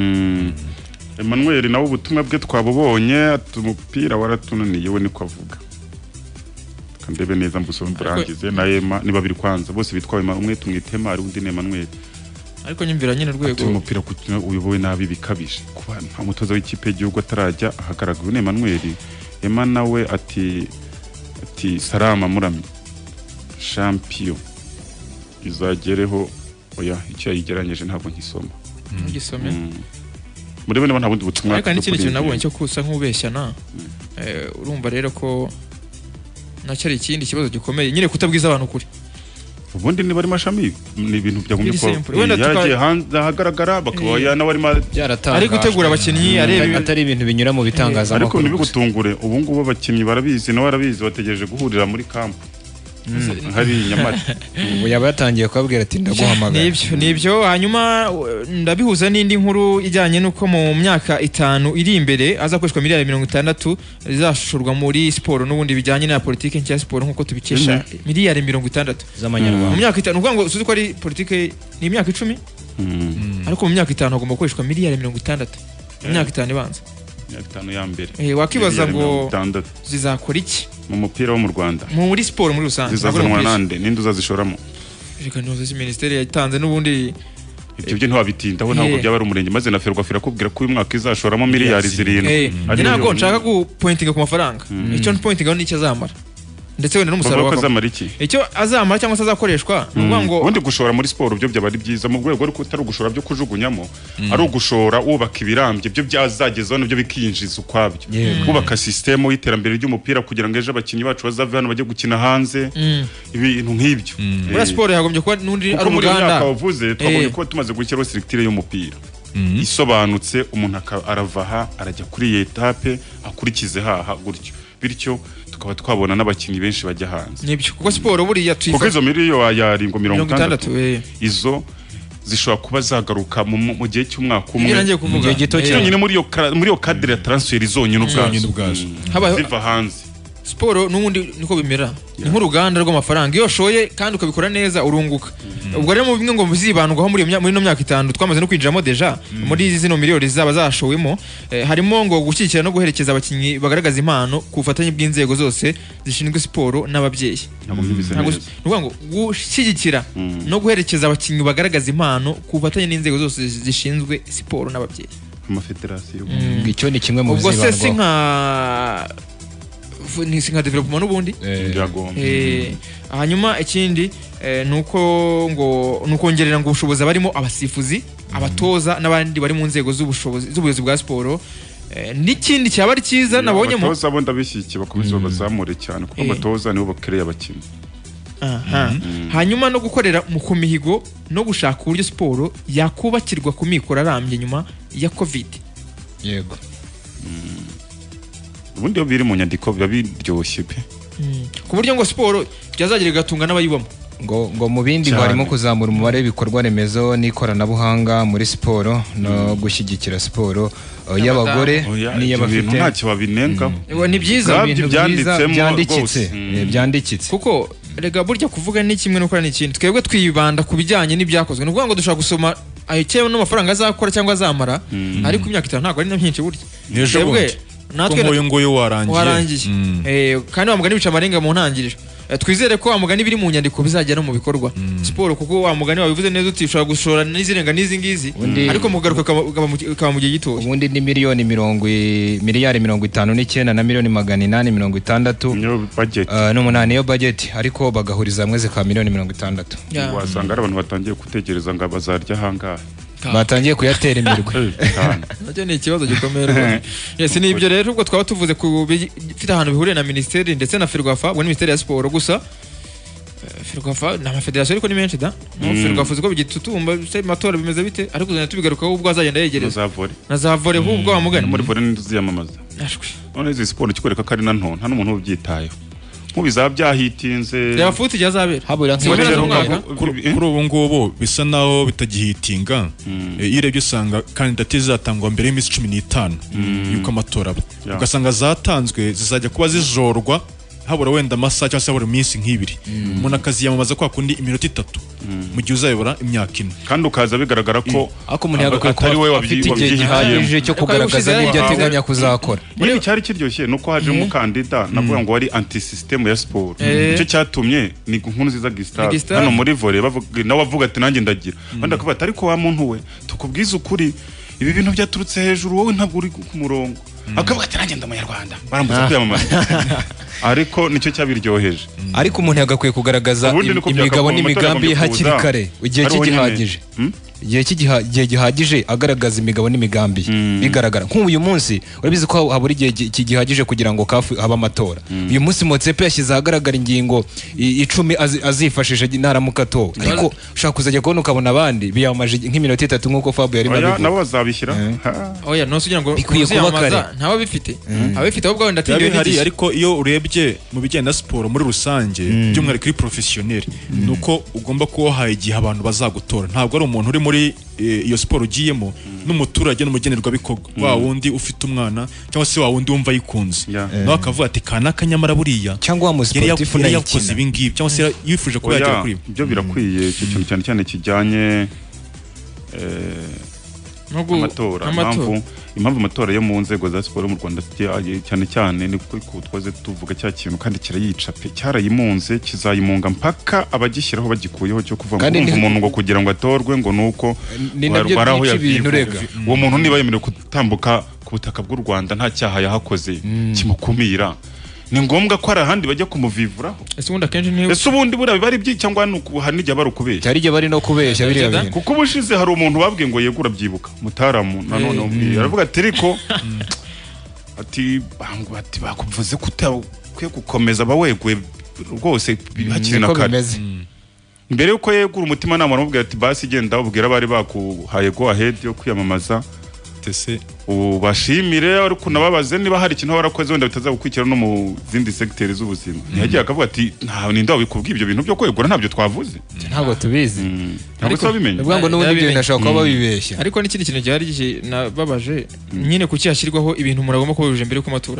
Emmanuel nawe ubutumwa bwe twabubonye atumupira waratunaniye we niko avuga kandebe neza mbusoro mburangize na Ema ni babiri kwanza bose bitwawe umwe tumwitema ari undi Emmanuel ariko nyumvira nyine rwego umupira kukina uyobowe nabi bikabije kuba nta mutoza w'ikipe y'igihugu atarajya ahagaragara ne Emmanuel Ema nawe ati salama murami champion izagereho oya icyo yigeranyeje ntabwo nkisoma ngisome murebe nta bundi butumwa ariko n'ikindi kintu nabonye cyo kusa nk'ubeshyana urumva rero ko nacyari ikindi kibazo gikomeye nyine kutabwiza abantu kuri ubundi niba ari Mashami ni ibintu byagumye ko yagiye hanze ahagaragara bakaba yana bari ari gutegura abakinnyi arebe atari ibintu binyura mu bitangazamakuru ariko nibigutungure ubu ngubu abakinnyi barabizi nawe arabizi bategereje guhurira muri camp hari Nyamata ubu yaba yatangiye kubabwira ati ndaguhamagara nibyo hanyuma ndabihuza n'indi nkuru ijyanye nuko mu myaka 5 iri imbere azakoreshwa miliyari 60 zashorwa muri siporo n'ubundi bijyanye na politike nshya siporo nkuko tubikesha miliyari 60 z'amanyarwanda mu myaka 5 uvuga ngo suzi ko ari politike ni imyaka 10 ariko mu myaka 5 hagomba gukoreshwa miliyari 60 mu myaka 5 ibanza ya mbere wakibaza ngo zizakora iki mu mupira wo mu Rwanda muri siporo muri rusange zizazanwa nande ninde uzazishoramo reka noze ministeri yatanze n'ubundi ibyo byo ntiwabitindaho ntabwo byaba ari umurenge maze na Ferwafa irakubwira ko uyu mwaka izashoramo miliyari 7 ntabwo nshaka gupointinga ku mafaranga icyo pointinga n'icyo azamara ndetse wenda n'umusaruro wako azamara iki icyo azamara cyangwa se azakoreshwa nuvuga ngo ubundi gushora muri siporo byo byaba ari byiza mu rwego rwo utari ugushora byo kujugunyamo ari ugushora ubaka ibirambye byo byazagezaho nabyo bikinjiza ukwabyo ubaka system y'iterambere ry'umupira kugira ngo ejo abakinnyi bacu bazave hano bajye gukina hanze ibintu nk'ibyo muri siporo yagombye kuba n'undi ari umuganda uvuze twabonye ko tumaze gushyiraho structure y'umupira isobanutse umuntu aravaha arajya kuri etape akurikize haha gutyo bityo tukaba twabona n'abakinnyi benshi bajya hanze nibyo kuko siporo buriya twifa kuko izo miliyoni ya 60 izo zishobora kuba zagaruka mu gihe cy'umwaka umwe mu gihe gito cyane muri iyo cadre ya transfer zonyine ubwazo ziva hanze siporo n'ubundi niko bimera ni nk'uruganda rw'amafaranga iyo shoye kandi ukabikora neza urunguka ubwo rero mu bimwe ngo muzibandwaho muri no myaka 5 twamaze no kwinjiramo deja muri zino miliyoni zaba zashowemo harimo ngo gushyigikira no guherekeza abakinnyi bagaragaza impano ku bufatanye bw'inzego zose zishinzwe siporo n'ababyeyi nubwo ngo gushyigikira no guherekeza abakinnyi bagaragaza impano ku bufatanye n'inzego zose zishinzwe siporo n'ababyeyi amafederasiyo icyo ni kimwe mu bizibandwaho ubwo se sinka development n'ubundi hanyuma ikindi nukongerera ngo ubushobozi barimo abasifuzi abatoza n'abandi bari mu nzego z'ubuyobozi bwa siporo n'ikindi cyaba ari cyiza nabonyemo abatoza bo ndabishyikiye bakomeza bazamure cyane kuko abatoza nibo bakereye abakinnyi hanyuma no gukorera mu kumihigo no gushaka uburyo siporo yakubakirwa ku mikoro arambye nyuma ya covid yego ubundi iyo biri mu nyandiko biba biryoshye pe ku buryo ngo siporo byazagira igatunga n'abayibamo ngo mu bindi harimo kuzamura umubare w'ibikorwa remezo n'ikoranabuhanga muri siporo no gushyigikira siporo y'abagore n'iy'abafite ntacyo babinengaho ni byiza ibintu byandikitse kuko rega burya kuvuga ni kimwe no gukora ni ikindi twebwe twibanda ku bijyanye n'ibyakozwe ni ukuvuga ngo dushobora gusoma ayo n'amafaranga azakora cyangwa azamara ariko imyaka 5 ntabwo ari na myinshi burya twebwe natwe nguyu warangiye kandi wa mugani bica amarenga mu ntangiriro twizere ko wa mugani biri mu nyandiko bizajya no mu bikorwa siporo kuko wa mugani wabivuze neza uti ushobora gushora n'izirenga n'izi ngizi ariko mugaruka kaba mu gihe gitoya ubundi ni miliyari 59 na miliyoni 860 n'umunani yo budget ariko bagahuriza hamwe zika miliyoni 60 wasanga ari abantu batangiye gutekereza ngo bazarya hangahe batangiye kuyatera imirwe nacyo ni ikibazo gikomeye yes ni ibyo rero ubwo twaba tuvuze ku bifite ahantu bihuriye na ministeri ndetse na Ferwafa ubwo ni ministeri ya siporo gusa Ferwafa na federation ariko ni menshi da Ferwafa ziko bigitutumba se matora bimeze bite ariko uzana tubigarukaho ubwo azagenda yegereza na za volley ubwo wamugana muri volley n'iziyamamaza none izi siporo kikoreka kari na nta n'umuntu ubyitayeho mubiza byahitinze ya futi cyazabera habura kuri ubu ngubu bisa naho bitagihitinga irebye usanga kandidati zatangwa mbere y'imisi 15 yuko amatora ugasanga zatanzwe zizajya kuba zijorwa habura wenda amasaha cyangwa se habura iminsi nk'ibiri umuntu akaziyamamaza kwa kundi iminota 3 mu gihe uzayobora imyaka 4 kandi ukaza bigaragara ko umuntu yagakwiye kuba afite igihe gihagije cyo kugaragaza n'ibyo ateganya kuzakora muri cyari kiryoshye nuko haje umukandida navuga ngo wari anti system ya sport icyo cyatumye ni nkuru nziza Gustave hano muri volley nawe bavuga ati nanjye ndagira bandi akavuga ati ariko wa muntu we tukubwiza ukuri ibi bintu byaturutse hejuru wowe ntabwo uri ku murongo akavuga ati nanjye ndamanyarwanda barambuza kwiyamamaza ariko nicyo cyabiryoheje ariko umuntu yagakwiye kugaragaza imigabo n'imigambi hakiri kare igihe cy'igihagije igihe gihagije agaragaza imigabo n'imigambi bigaragara nk'uyu munsi urabizi ko habura igihe gihagije kugira ngo kafu haba amatora uyu munsi Motsepe yashyize ahagaragara ingingo 10 azifashisha ntaramuka to ariko ushaka kuzajya kubona ukabona abandi biyamaje nk'iminota 3 nk'uko Fabio yari mabivuga nabo bazabishyira oya no sugira ngo ntaba bifite abifite ahubwo wenda hari ariko iyo urebye mu bijyanye na siporo muri rusange by'umwihariko kuri professionnel nuko ugomba kubaha igihe abantu bazagutora ntabwo ari umuntu uri muri iyo siporo ugiyemo n'umuturage n'umugenerwabikorwa wa wundi ufite umwana cyangwa se wa wundi wumva yikunze nawe akavuga ati kanaka nyamara buriya cyangwa wa musportif na yakoze ibi ngibi cyangwa se yifuje ko yajya kuri ibyo birakwiye icyo kintu cyane cyane kijyanye amatora impamvu amatora yo mu nzego za siporo mu Rwanda cyane cyane ni kuko twaze tuvuga cya kintu kandi kirayica pe cyarayimunze kizayimunga mpaka abagishyiraho bagikuyeho cyo kuva mu umuntu ngo kugira ngo atorwe ngo nuko baraho yabirega uwo muntu niba yemerewe gutambuka ku butaka bw'u Rwanda nta cyaha yahakoze kimukumira ni ngombwa ko ari ahandi bajya kumuvivuraho ese ubundi buriya biba ari by'i cyangwa hari n'igihe bari ukubeshya cyari igihe bari no kubeshya biriya bintu kuko ubushize hari umuntu babwiye ngo yegura byibuka mutaramu nanone umwiye aravuga ati ariko ati bakuvuze kutakwiye gukomeza abaweguye rwose hakiri na kare mbere yuko yegura umutima nama aramubwira ati basi genda ubwira abari bakuhaye go ahead yo kwiyamamaza tese ubashimire ariko nababaze niba hari ikintu warakoze wenda bitazagukwikira no mu zindi secteurs z'ubuzima yagiye akavuga ati nta ninda wikubwiye ibyo bintu byo kwegura ntabyo twavuze ntabwo tubizi ntabwo twabimenye ubwo ngo n'ubundi ibyo binashaka kuba babibeshya ariko n'ikindi kintu cyari nababaje nyine kuki hashyirwaho ibintu muragomba kubujije mbere y'uko matura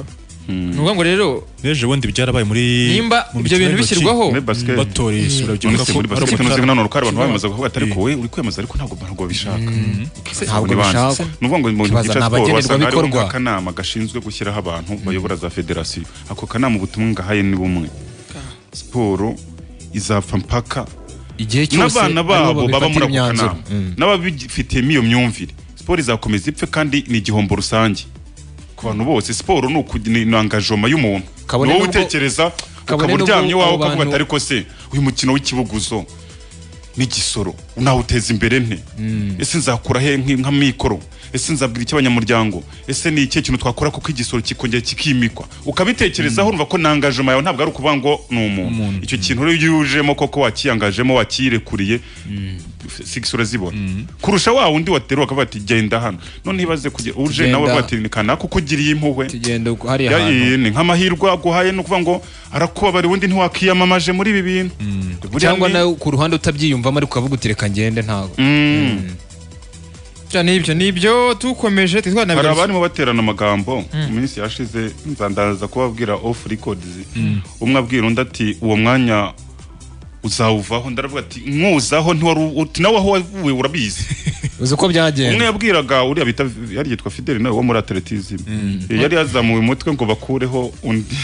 nuvuga ngo rero neje bundi byarabaye muri nimba ibyo bintu bishyirwaho batori isura byumva ko ari umutarama none rukara abantu bamaze kuvuga atari ko we uri kwemeza ariko ntabwo bishaka ntabwo bishaka nuvuga ngo mu gice sport wasanga akanama gashinzwe gushyiraho abantu bayobora za federation ako kanama ubutumwa ngahaye ni bumwe sport izapfa mpaka igihe cyose n'abana babo baba muri ako kanama n'ababifitemo iyo myumvire sport izakomeza ipfe kandi ni igihombo rusange ku bantu bose sport ni engagement y'umuntu wowe utekereza ukaburyamye wawe ukavuga atari ko se uyu mukino w'ikibuguzo n'igisoro unawuteza imbere nte ese nzakura he nka mikoro ese nzabwira iki abanyamuryango ese ni iki kintu twakora kuko igisoro kikongera kikimikwa ukabitekerezaho urumva ko nangajema yawe ntabwo ari ukuvuga ngo ni umuntu icyo kintu rero yujemo koko wakiyangajemo wakirekuriye sigisura zibona kurusha wa wundi waterwa akavuga ati genda hano none ibaze kujya uje nawe batirikana kuko ugiriye impuhwe tugenda hari ahantu ni nk'amahirwe aguhaye no kuvuga ngo arakubabara ubundi ntiwakiyamamaje muri ibi bintu cyangwa nawe ku ruhande utabyiyumvamo ariko ukavuga utireka ngende ntago nibyo tukomeje hari abarimo baterana amagambo mu minsi yashize nzandaza kubabwira off records umwe abwira undi ati uwo mwanya uzawuvaho ndaravuga ati nkuzaho ntiwari nawe aho wavuye urabizi uzi uko byagenze umwe yabwiraga uriya bita yari yitwa Fidel nawe wo muri atletism yari yazamuye umutwe ngo bakureho undi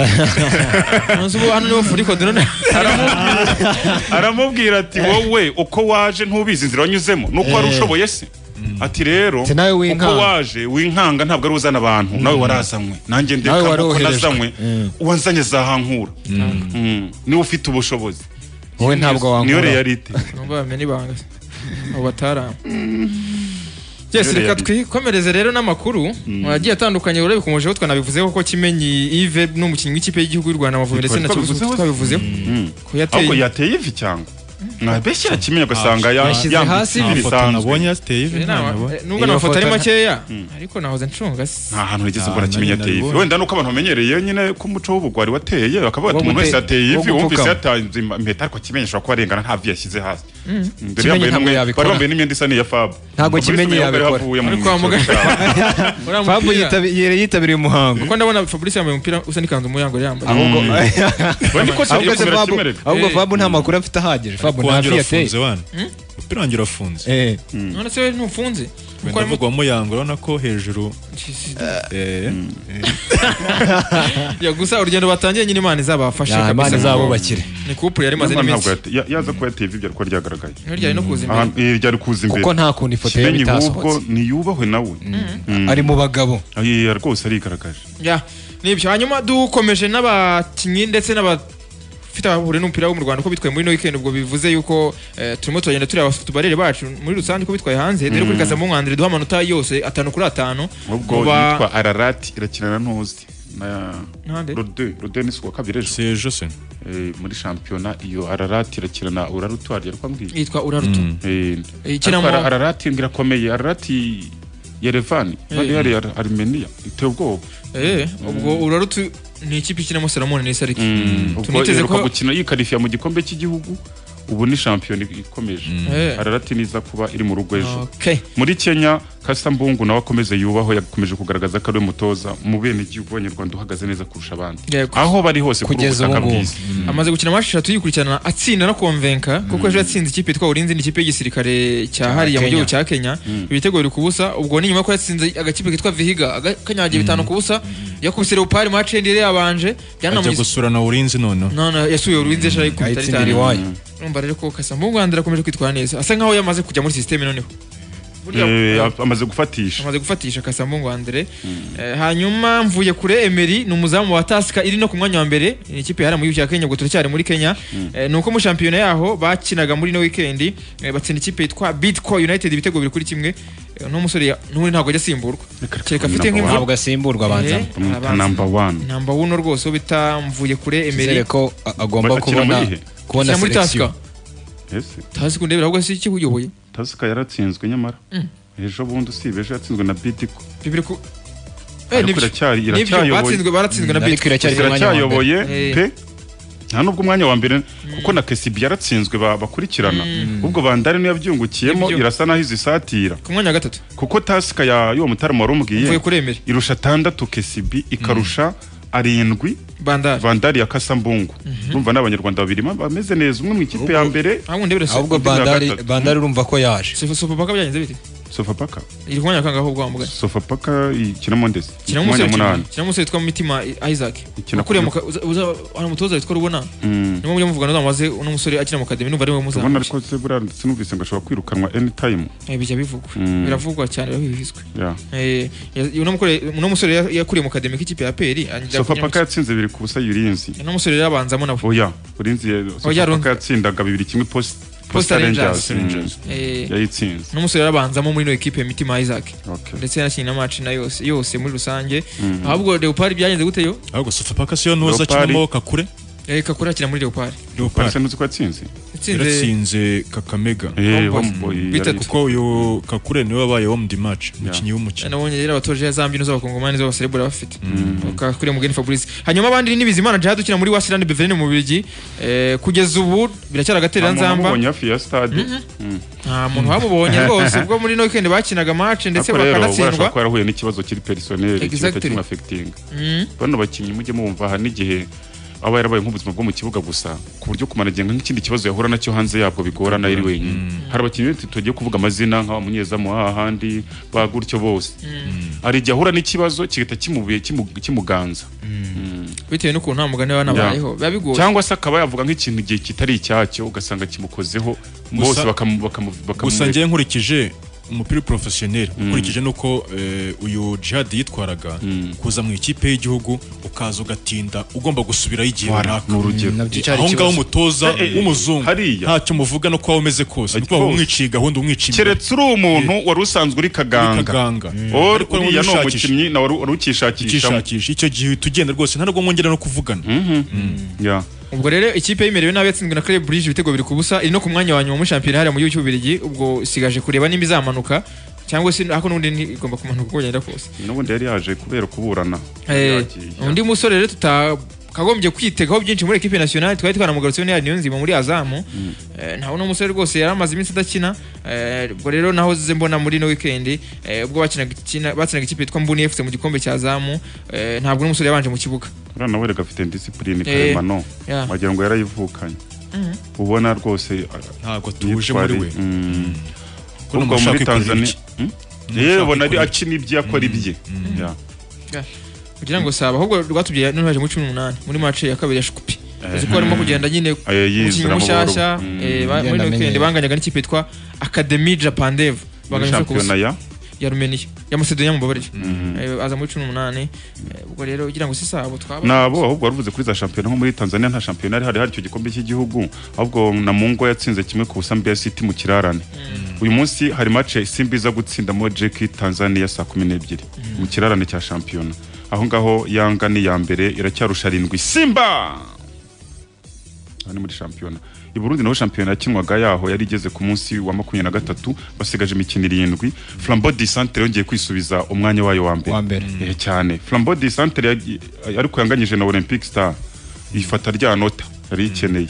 hano niho furi code none aramubwira ati wowe uko waje ntubizi inzira wanyuzemo nuko wari ushoboye se ati rero uko waje winkanga ntabwo ari uzana abantu nawe warazanywe nanjye ndeka ko nazanywe uwanzanye zahankura niwe ufite ubushobozi wowe ntabwo wankura niyo reality numva bamenye ibanga abo batarama Yes, reka twikomereze rero n'amakuru wagiye atandukanye urebe kumojeho twanabivuzeho ko Kimenyi Yves n'umukinnyi w'ikipe y'igihugu y'u Rwanda Amavubi ndetse na Kiyovu twabivuzeho ko yateye ivi cyangwa mwabeshya Kimenyi gasanga yashyize hasi nabonye yateye ivi nubwo nafoto ari makeya ariko nahoze ncunga nta hantu rigeze mbora Kimenyi yateye ivi wenda nuko abantu bamenyereye nyine ko umuco w'ubugwari wateye bakavuga ati umuntu wese yateye ivi wumvise yatanze impeta ariko Kimenyi ashobora kuba arengana nta vi yashyize hasi bari bambaye n'imyenda isa n'iya Fab ntabwo Kimenyi yabikora Fab yitabiriye umuhango kuko ndabona Fabrice yambaye umupira usa n'ikanzu umuyango yambaye ahubwo Fab nta makuru afite ahagije Fab nta vi yateye umupira wanjye urafunze none se ntufunze ndavuga umuyango urabona ko hejuru ya gusa urugendo batangiye nyine Imana izabafashe kabisa Imana izabubakire ni couple yari maze n'iminsi yaza ko yateye ibyo ariko ryagaragaye ryari no kuza imbere ryari kuza imbere kuko nta kundi ifoto ye bitasohotse niyubahwe nawe ari mu bagabo rwose arigaragaje nibyo hanyuma dukomeje n'abakinnyi ndetse n'abafite abahure n'umupira wo mu Rwanda ko bitwaye muri no weekend ubwo bivuze yuko turimo turagenda turi abatubarere bacu muri rusange ko bitwaye hanze rero kuri Kasambu Ngandire duha amanota yose 5/5 ubwo yitwa Ararat irakinana n'uzi na Rode ni suko kabiri c'est Jose muri championnat iyo Ararat irakirana Urarutwari yariko ambwiye yitwa Urarutu Ararat ngirakomeye Ararat Yerevan yari Armenia iteye ubwoba ubwo Urarutu ni ikipe ikinamo Salomon n'Isariki tuniteze ko gukina yikarifiya mu gikombe cy'igihugu ubu ni champion ikomeje Ararati niza kuba iri mu rugo ejo muri Kenya Kasambungu nawe akomeze yubaho yakomeje kugaragaza ko ari mutoza mu bene igihugu Abanyarwanda uhagaze neza kurusha abandi aho bari hose kugeza ubu amaze gukina match 3 yikurikirana atsinda no konvenka kuko ejo yatsinze ikipe itwa Ulinzi n'ikipe y'igisirikare cya hariya mu gihugu cya Kenya ibitego biri kubusa ubwo ni nyuma ko yatsinze agakipe kitwa Vihiga kanyagiye 5 kubusa yakubise Leopard match ndire yabanje ajya gusura na Ulinzi none yasuye Ulinzi ejo ayikubita iwayo urumva rero ko Kasambu Ngandire akomeje kwitwara neza asa nkaho yamaze kujya muri system noneho amaze gufatisha Kasambu Ngandire hanyuma mvuye kure Emery ni umuzamu wa Tusker iri no ku mwanya wa mbere ni ikipe yari mu gihugu cya Kenya ubwo turacyari muri Kenya nuko mu champion yaho bakinaga muri no weekend batsinda ikipe yitwa Bidco United ibitego biri kuri kimwe no musore n'uri ntabwo ajya simburwa cyeka afite nk'imvura ntabwo asimburwa abanza number 1 rwose bitamvuye kure Emery ko agomba kubona muri Tusker Tusker ndebera ahubwo si ikibuyoboye Tusker yaratsinzwe nyamara ejo bundi usibe ejo yatsinzwe na Bidco baratsinzwe na Bidco iracyayoboye pe nta nubwo umwanya wa mbere kuko na KCB yaratsinzwe bakurikirana ubwo Bandari niyo yabyungukiyemo irasa naho izisatira ku mwanya wa 3 kuko Tusker y'uwo mutarama warumubwiye irusha 6 KCB ikarusha arindwi Bandari ya Kasambungu urumva n'abanyarwanda babiri bameze neza umwe mu ikipe ya mbere ahubwo Bandari urumva ko yaje Sofapaka byagenze bite Sofapaka iri kumanya kanga ahubwo ambuga Sofapaka ikinamo ndetse kinamo se twitwa Mitima Isaac akuriye ari umutoza witwa Rubona nimwe muri muvugana n'amaze uno musore akina mu academy numva ari we muzana ubona ariko se bura sinumvise ngo ashobora kwirukanwa anytime bijya bivugwa biravugwa cyane bivizwe uno musore yakuriye mu academy k'ikipe ya PL Sofapaka yatsinze 2 ku busa Yurinzi uno musore yabanzamo nawe oya Urinzi Sofapaka yatsindaga 2-1 Posta Rangers yayitsinze n'umusore yarabanzamo muri no equipe Mitima Isaac ndetse yanakina match na yose muri rusange ahubwo Leopard byagenze gute yo ahubwo Sofapaka siyo noza kinamo Kakure Kakure akina muri Leopard senutse ko yatsinze yatsinze Kakamega bita kuko yo Kakure niwe wabaye wo mu match mukinyi w'umukino nabonye rero abatoje ya Zambia z'abakongomani zo baserebura bafite Kakure Mugeni Fabrice hanyuma abandi n'ibizimana Jihad ukina muri Wasirane Beverine mu Birigi kugeza ubu biracyara gaterera nzamba mubonye hafi ya stade nta muntu wamubonye rwose ubwo muri no weekend bakinaga match ndetse bakanatsindwa ko yarahuye n'ikibazo kiri personnel cy'umutima affecting bano bakinyi mujye mumva ha n'igihe aba yarabaye nk'ubuzima bwo mu kibuga gusa ku buryo kumanagenga nk'ikindi kibazo yahura nacyo hanze yabwo bigorana iri wenyine hari abakinyi tugiye kuvuga amazina nka munyezamu hahandi baguryo bose ari igihe ahura n'ikibazo kigita kimuganza bitewe n'ukuntu nta mugane wanabayeho biba cyangwa se akaba yavuga nk'ikintu igihe kitari icyacyo ugasanga kimukozeho bose gusa ngiye nkurikije umupira professionnel ukurikije nuko uyu Jihad yitwaraga kuza mu ikipe y'igihugu ukaza ugatinda ugomba gusubira igihe runaka aho ngaho umutoza w'umuzungu ntacyo muvuga no kwa umeze kose nuko umwiciye gahunda umwiciye keretse uri umuntu wari usanzwe uri kaganga uriya no mukinnyi na wari ukishakisha icyo gihe tugenda rwose ntabwo mwongera no kuvugana ubwo rero ikipe yimerewe nabi yatsinzwe na Club Brugge ibitego 2 ku busa iri no ku mwanya wa nyuma mu championnat hariya mu gihugu cy'Ububirigi ubwo sigaje kureba nimba izamanuka cyangwa se hako n'undi igomba kumanuka uko yenda kose n'ubundi yari yaje kubera kuburana undi musore rero kagombye kwitegaho byinshi muri equipe nationale twari twanamugarutseho niyo nzima muri Azamu ntaho no musore rwose yaramaze iminsi adakina ubwo rero naho ze mbona muri no weekend ubwo batsinaga ikipe yitwa Mbuni FC mu gikombe cya Azamu ntabwo n'umusore yabanje mu kibuga urana we gafite discipline karemano wagira ngo yarayivukanye ubona rwose ntabwo tuje muri we ubwo muri Tanzania ubona ari akina ibyo yakora ibye kugira ngo saba ahubwo rwatubye n'abaje mu 18 muri match ya kabiri ya Shkupi uko arimo kugenda nyine umukinnyi mushyashya muri weekend banganyaga n'ikipe yitwa Academy Japan Dev banganya ku ya Romania ya Macedonia mu babarije aza muri 18 ubwo rero ugira ngo sisabo twaba nabo ahubwo waruvuze kuri za champion nko muri Tanzania nta champion hari icyo gikombe cy'igihugu ahubwo na Mungo yatsinze kimwe ku Zambia City mu kirarane uyu munsi hari match Simba iza gutsinda mo JK Tanzania saa 12 mu kirarane cya champion aho ngaho Yanga ni ya mbere iracyarusha 7 Simba ani muri champion i Burundi naho champion yakinwaga yaho yari igeze ku munsi wa 23 basigaje imikino 7 Flambeau du Centre yongeye kwisubiza umwanya wayo wa mbere cyane Flambeau du Centre ariko yanganyije na Olympic Star ifata rya nota yari ikeneye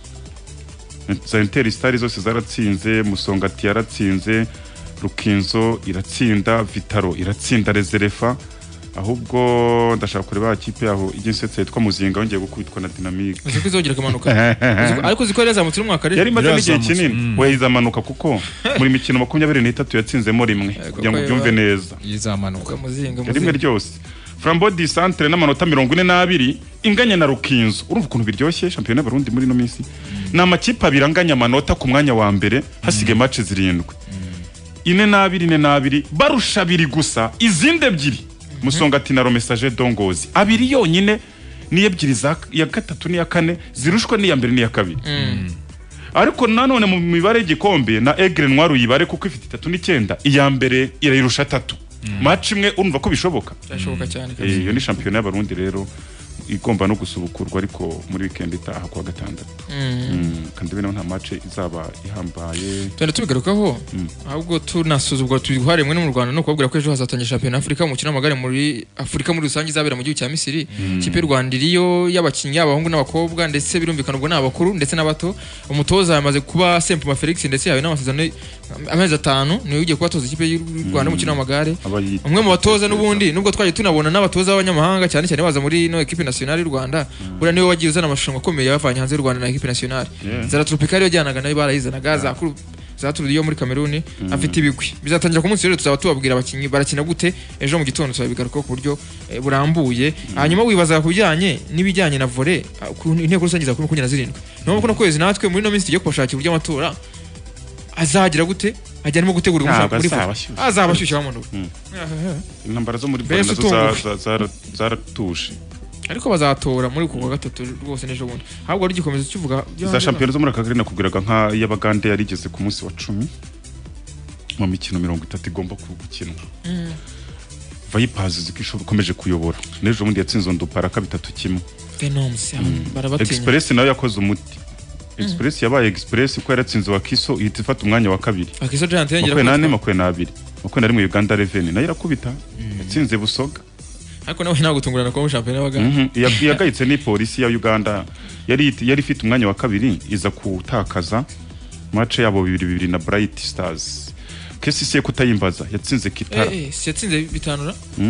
Inter Star zose zaratsinze Musongati yaratsinze Rukinzo iratsinda Vitaro iratsinda Reserva ahubwo ndashaka kureba ikipe yaho iginsetse yitwa Muzinga wongeye gukubitwa na Dynamique uzi izogera kamanuka ariko zikoreza mu mwaka rero yari maze n'igihe kinini we izamanuka kuko muri mikino 23 yatsinzemo rimwe kugira ngo byumve neza izamanuka Muzinga rimwe ryose Flambeau du Centre n'amanota 42 inganya na Rukinzo urumva ukuntu biryoshye championnat y'Abarundi muri no minsi n'amakipe abiranganya amanota ku mwanya wa mbere hasige match 7 4-2 barusha 2 gusa izinde ebyiri Musongati na Message Dongozi abiri yonyine ni ebyiri za ya gatatu ni ya kane zirushwe ni ya mbere ni ya kabiri ariko nanone mu mibare y'igikombe na Aigle Noir uyibare kuko ifite 3-9 iya mbere irayirusha 3 match imwe urumva ko bishoboka cyane iyo ni championnat y'Abarundi rero igomba no gusubukurwa ariko muri weekend itaha kwa gatandatu kandi bino nta match izaba ihambaye twende tubigarukaho ahubwo tunasuzugwa twihare mwe mu Rwanda no kubabwira ko ejo hazatangira champion Africa mu kinamagare muri Afrika muri rusange izabera mu gihugu cya Misiri kipe Rwanda iriyo y'abakinnyi abahungu n'abakobwa ndetse birumvikana ubwo n'abakuru ndetse n'abato umutoza yamaze kuba Semple Felix ndetse yawe n'amasezerano amezi 5 niwe ugiye kubatoza ikipe y'u Rwanda mu kinamagare umwe mu batoza n'ubundi nubwo twaje tunabona n'abatoza b'abanyamahanga cyane cyane baza muri no equipe nationale y'u Rwanda bura niwe wagiye uzana amashusho akomeye yavanye hanze y'u Rwanda na equipe nationale Zara Tropical yajyanaga nayo barayizanaga zaturiye muri Cameroon afite ibigwi bizatangira ku munsi rero tuzaba tubabwira abakinnyi barakina gute ejo mu gitondo tuzabigaruka ku buryo burambuye hanyuma wibaza kubijyanye n'ibijyanye na volley ku inteko rusange za 27 no kuno kwezi natwe muri no minsi tugiye kubashakira uburyo amatora azagira gute ajyanimo gutegura umushaka muri azabashyushya bamuntu intambara zo muri Rwanda zaratuje ariko bazatora muri kuwa gatatu rwose n'ejo bundi ahubwo ari gikomeza kivuga za champion zo muri akagari nakubwiraga nka y'abagande yarigeze ku munsi wa 10 mu mikino 30 igomba gukinwa Vipers zikishobora ukomeje kuyobora n'ejo bundi yatsinze Ndupara ka 3-1 Express nayo yakoze umuti Express yabaye Express ko yaratsinze wa Kiso ihita ifata umwanya wa kabiri Kiso Giant yengera 22 mu Uganda Revenue nayo irakubita yatsinze Busoga ariko nawe nta gutungurana kwa champion y'abaga yagayitse ni polisi ya Uganda yari ifite umwanya wa kabiri iza kutakaza match yabo 2-2 na Bright Stars KCCA kutayimbaza yatsinze Kitara yatsinze bitanura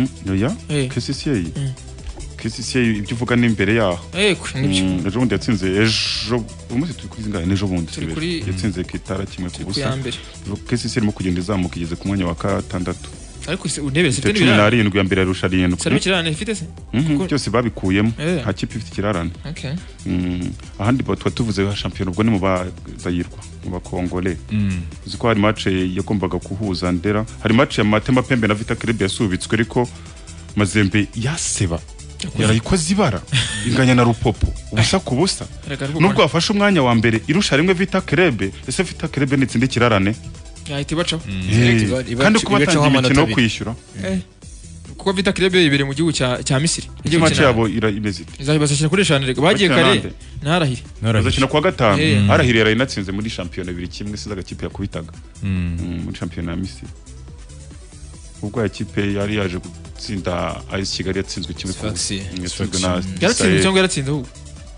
KCCA ibyo uvuga ni imbere yaho nibyo ejo bundi yatsinze ejo umunsi turi kuzinga ejo bundi yatsinze Kitara kimwe ku busa KCCA irimo kugenda izamuka igeze ku mwanya wa 6 ariko unebere site n'ibirara 7 ya mbere arusha 7 sarimo kirarane ifite se cyose babikuyemo nta kipe ifite kirarane ahandi batwa tuvuze ha champion ubwo ni mu bazayirwa mu bakongole uziko hari match yagombaga kuhuza Ndera hari match ya Matema Pembe na Vita Club yasubitswe ariko Mazembe yaseba yarayikoze ibara inganya na Rupopo ubusa ku busa nubwo afashe umwanya wa mbere irusha rimwe Vita Club ese Vita Club nitsinde kirarane yahita bacaho kandi kuba batangiye imikino yo kwishyura kuko Vita Club ibere mu gihugu cya Misiri match yabo imeze ite izabibasha kuri shanire bagiye kare narahire bazakina kwa gatanu arahire yari natsinze muri champion 2-1 sizaga kipe yakubitaga muri champion ya Misiri ubwo ya kipe yari yaje gutsinda AS Kigali yatsinzwe kimwe ku yaratsinze cyangwa yaratsinze ahubwo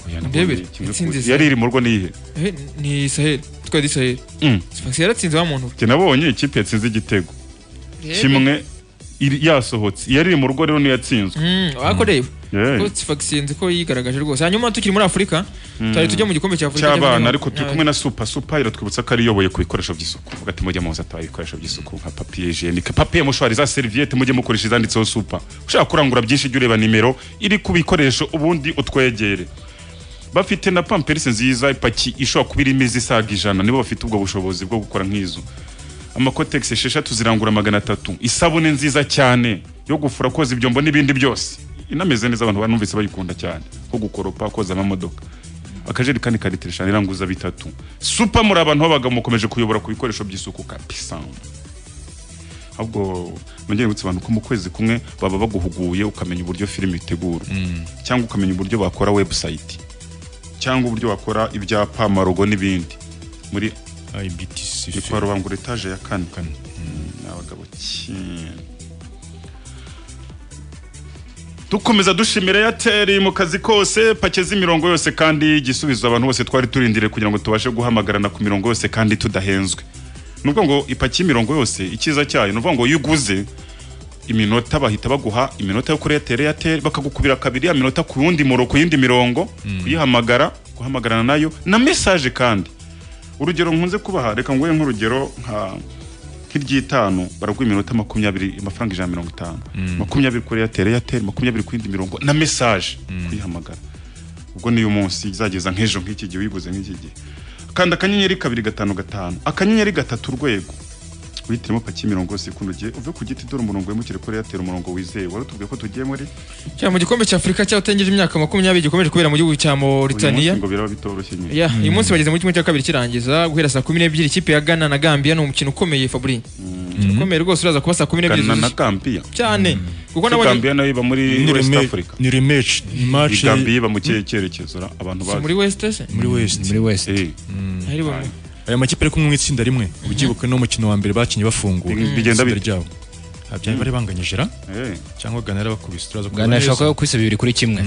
yari iri mu rugo nihe ni Sahel twadi Sahel Sfaxi yaratsinze wa muntu nabonye ikipe yatsinze igitego kimwe yasohotse yari iri mu rugo rero niyatsinzwe wako reba ko Sfaxi nzi ko yigaragaje rwose hanyuma tukiri muri Afrika twari tujya mu gikombe cya Afrika cy'abana ariko turi kumwe na Super iratwibutsa ko ari yoboye ku bikoresho by'isuku ugati mujye muza ataye ibikoresho by'isuku nka papier hygienique papier mushwari za serviette mujye mukoresha izanditseho Super ushaka kurangura byinshi jya ureba nimero iri ku bikoresho ubundi utwegere bafite na pampers nziza ipaki ishobora kubira imizi isaga 100 nibo bafite ubwo bushobozi bwo gukora nk'izo amakotex 6 zirangura 300 isabune nziza cyane yo gufura koza ibyombo n'ibindi byose inameze neza abantu banumvise bayikunda cyane ko gukoropa koza amamodoka akajeri kandi karitishana iranguza 3 Super muri abantu babaga mukomeje kuyobora ku bikoresho by'isuku kapisa ahubwo nongeye gutse abantu ko mu kwezi kumwe baba baguhuguye ukamenya uburyo film itegura cyangwa ukamenya uburyo bakora website cyangwa uburyo bakora ibyapa amarogo n'ibindi muri IBTC kwa Rubangura etage ya 4 n'abagabo dukomeza dushimira Airtel mu kazi kose pakeze imirongo yose kandi igisubizo abantu bose twari turindire kugira ngo tubashe guhamagarana ku mirongo yose kandi tudahenzwe nubwo ngo ipaki imirongo yose ikiza cyayo nubwo ngo yuguze iminota bahita baguha iminota yo kuri Airtel bakagukubira kabiri ya minota ku yundi ku yindi mirongo kuyihamagara guhamagarana nayo na message kandi urugero nkunze kubaha reka ngoye nk'urugero nka nk'iryitanu baragwa iminota 20 amafaranga 150 20 kuri Airtel 20 ku yindi mirongo na message kuyihamagara ubwo niyo munsi izageza nk'ejo nk'iki gihe wibuze nk'iki gihe kandi akanyenyeri 255 akanyenyeri 3 urwego witiremo paki mirongo yose kunugiye uve ku giti dore umurongo wemukire kuri Airtel umurongo wizeye warutubwiye ko tugiye muri cya mu gikombe cya Afrika cyatengeje imyaka 20 gikomeje kubera mu gihugu cya Mauritania ngo biraba bitoroshye nyine uyu munsi bageze mu kimwe cya kabiri kirangiza guhera saa 12 ikipe ya Ghana na Gambia no umukino ukomeye Fabri ukomeye rwose uraza kuba saa 12 na Gambia cyane kuko nabonye Gambia nayo iba muri West Africa ni rematch Gambia iba mu cyerekezo abantu bazi muri West muri West aya makipe ari kumwe mu itsinda rimwe ugibuka no mukino wa mbere bakinye bafunguye bigenda byabo abyari bari banganyijera cyangwa Ghana bakubise turaza Ghana ashaka kwise 2-1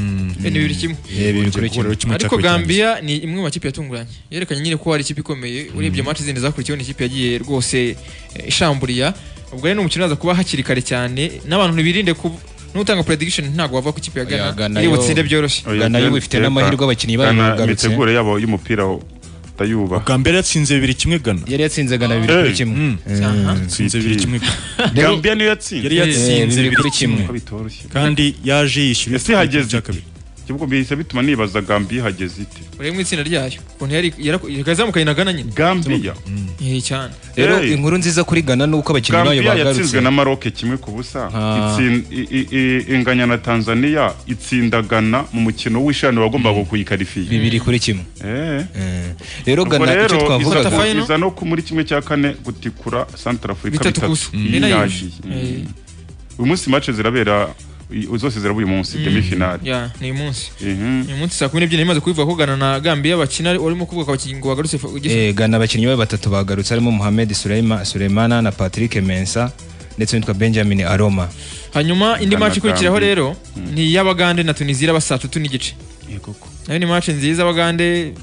2-1 ariko Gambia ni imwe mu makipe yatunguranye yerekanye nyine ko ari ikipe ikomeye urebye match zindi zakurikiyeho ni ikipe yagiye rwose ishamburiya ubwo rero umukino uraza kuba hakiri kare cyane n'abantu ntibirinde n'utanga prediction ntago bava ku ikipe ya Ghana iri butsinde byoroshye Ghana yo bifite n'amahirwe abakinnyi bagarutse miteguro yabo y'umupira tayuba Gambia yatsinze 2-1 Ghana yari yatsinze Ghana 2-1 yatsinze 2-1 Gambia niyo yatsinze yari yatsinze 2-1 kandi yaje yishyura ese hageze kibwo bihise bituma nibaza Gambia hageze ite uri mu itsinda ryayo ukuntu yari yakazamukanye na Ghana nyine Gambia cyane rero inkuru nziza kuri Ghana nuko abakinnyi bayo bagarutse yatsinzwe na Maroc 1-0 inganya na Tanzania itsinda Ghana mu mukino w'ishano wagombaga kuyikarifiya 2-1 rero Ghana icyo twavuga iza no muri kimwe cya kane gutikura Central Africa 3 uyu munsi match zirabera zose zirabuye munsi demi finale ni munsi saa 12 imaze kubivuga ko Ghana na Gambia bakina urimo kuvuga ko abakinnyi bagarutse Ghana abakinnyi bayo batatu bagarutse harimo Mohamed Suleimana na Patrick Mensa ndetse n'itwa Benjamin Aroma hanyuma indi match ikurikiraho rero ni y'Abagande na Tunisia aba saa 3:30 nayo ni match nziza Abagande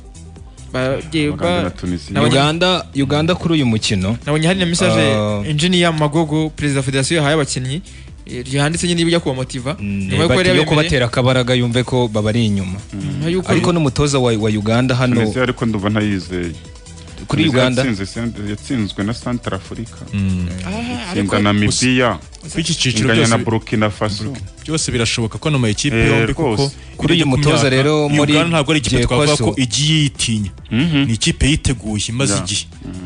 Uganda kuri uyu mukino nabonye hari na message engineer Magogo president federation yahaye abakinnyi yanditse nyine ibijya kuba motiva yo kubatera akabaraga yumve ko babari inyuma ariko n'umutoza wa Uganda hano ariko ndumva ntayizeye kuri Uganda yatsinzwe na Central Africa itsinda na Namibia kw'iki cyiciro na Burkina Faso byose birashoboka ko no mu ikipe yombi kuko kuri uyu mutoza rero muri Uganda ntabwo ari ikipe twavuga ko igiye yitinya ni ikipe yiteguye imaze igihe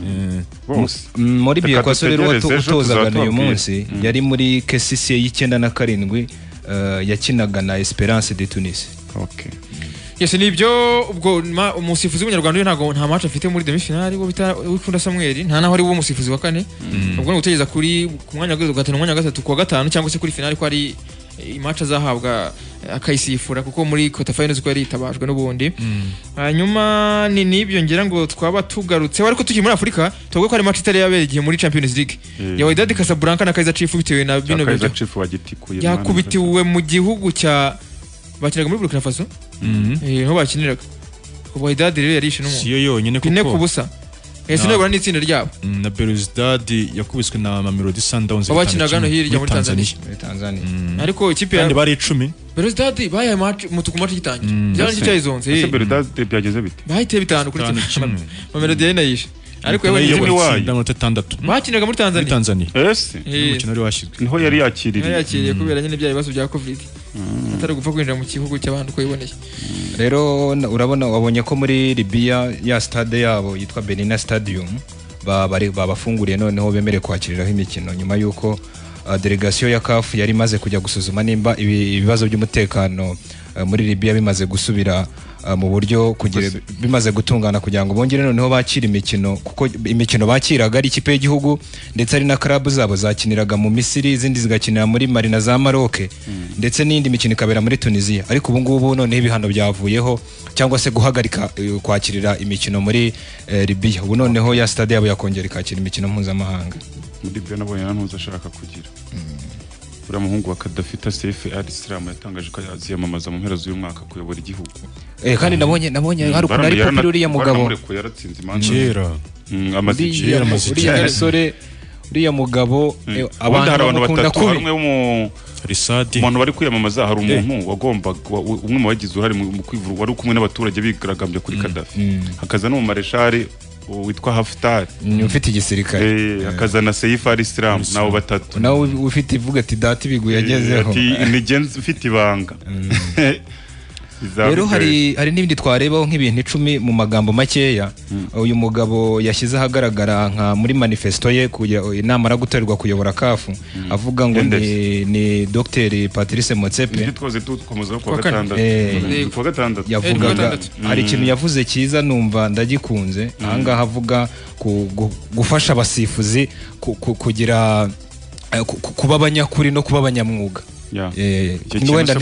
muri Biekwaso rero utozaga uyu munsi yari muri KCC y'97 yakinaga na Esperance de Tunis Yes nibyo ubwo umusifuzi w'umunyarwanda yo ntago nta match afite muri demi finale wo bita wikunda Samuel nta naho ari wo musifuzi wa kane ubwo gutegeza kuri ku mwanya wa gatatu mwanya wa gatatu ku wa gatanu cyangwa se kuri finale ko ari match azahabwa akayisifura kuko muri quarter finals ko yari itabajwe n'ubundi hanyuma ni nibyo ngira ngo twaba tugarutse ariko tukiri muri Afrika tugwe ko ari match itari yabere igihe muri Champions League ya Wydad Casablanca na Kaizer Chiefs bitewe na bino Kaizer Chiefs wagitikuye yakubitiwe mu gihugu cya bakinaga muri Burkina Faso ho bakiniraga Wydad rero yarishe n'umuntu siyo yonyine kuko ine kubusa ese nabwo ni itsinda ryabo na Belouizdad yakubiswe na Mamelodi Sundowns bakinaga no hirya muri Tanzania ariko ikipe kandi bari 10 Belouizdad bayaye match mutuku match gitangira byari cyayizonze ese Belouizdad byageze bite bahite bitanu kuri Mamelodi yayishe ariko yewe ni wayo 6 bakinaga muri Tanzania ese umukino ari washyizwe niho yari yakiriye kubera nyine bya bibazo bya Covid atari gupfa kwinjira mu gihugu cy'abantu ko yiboneye rero urabona wabonye ko muri Libya ya stade yabo yitwa Benina Stadium babafunguriye noneho bemere kwakiriraho imikino nyuma yuko delegation ya CAF yari maze kujya gusuzuma nimba ibibazo by'umutekano muri Libya bimaze gusubira mu buryo kugira bimaze gutungana kugira ngo bongere noneho bakira imikino kuko imikino bakiraga ari ikipe y'igihugu ndetse ari na club zabo zakiniraga mu Misiri izindi zigakinira muri Mali na za Maroc ndetse n'indi mikino ikabera muri Tunisia ariko ubu ngubu noneho ibihano byavuyeho cyangwa se guhagarika kwakirira imikino muri Libya ubu noneho ya stade yabo yakongera ikakira imikino mpuzamahanga muri Libya nabonye ntuza ashaka kugira uriya muhungu wa Gaddafi Taseif al-Islam yatangaje ko yaziyamamaza mu mpera z'uyu mwaka kuyobora igihugu kandi nabonye hari ukuntu ari populi uriya mugabo uriya mugabo abantu batatu umuntu bari kwiyamamaza hari umuntu wagomba umwe mu bagize uruhare mu kwivura wari kumwe n'abaturage bigaragambye kuri Gaddafi hakaza no mu mareshari witwa Haftar ufite igisirikare akazana Saif al-Islam nabo batatu nawe ufite ivuga ati data ibiguye yagezeho ati nigenzi ufite ibanga rero hari n'ibindi twarebaho nk'ibintu 10 mu magambo makeya uyu mugabo yashyize ahagaragara nka muri manifesto ye kugira inama ra guterwa kuyobora kafu avuga ngo ni Dr Patrice Motsepe yavugaga hari ikintu yavuze cyiza numva ndagikunze ahangaha avuga gufasha abasifuzi kugira kuba abanyakuri no kuba abanyamwuga wenda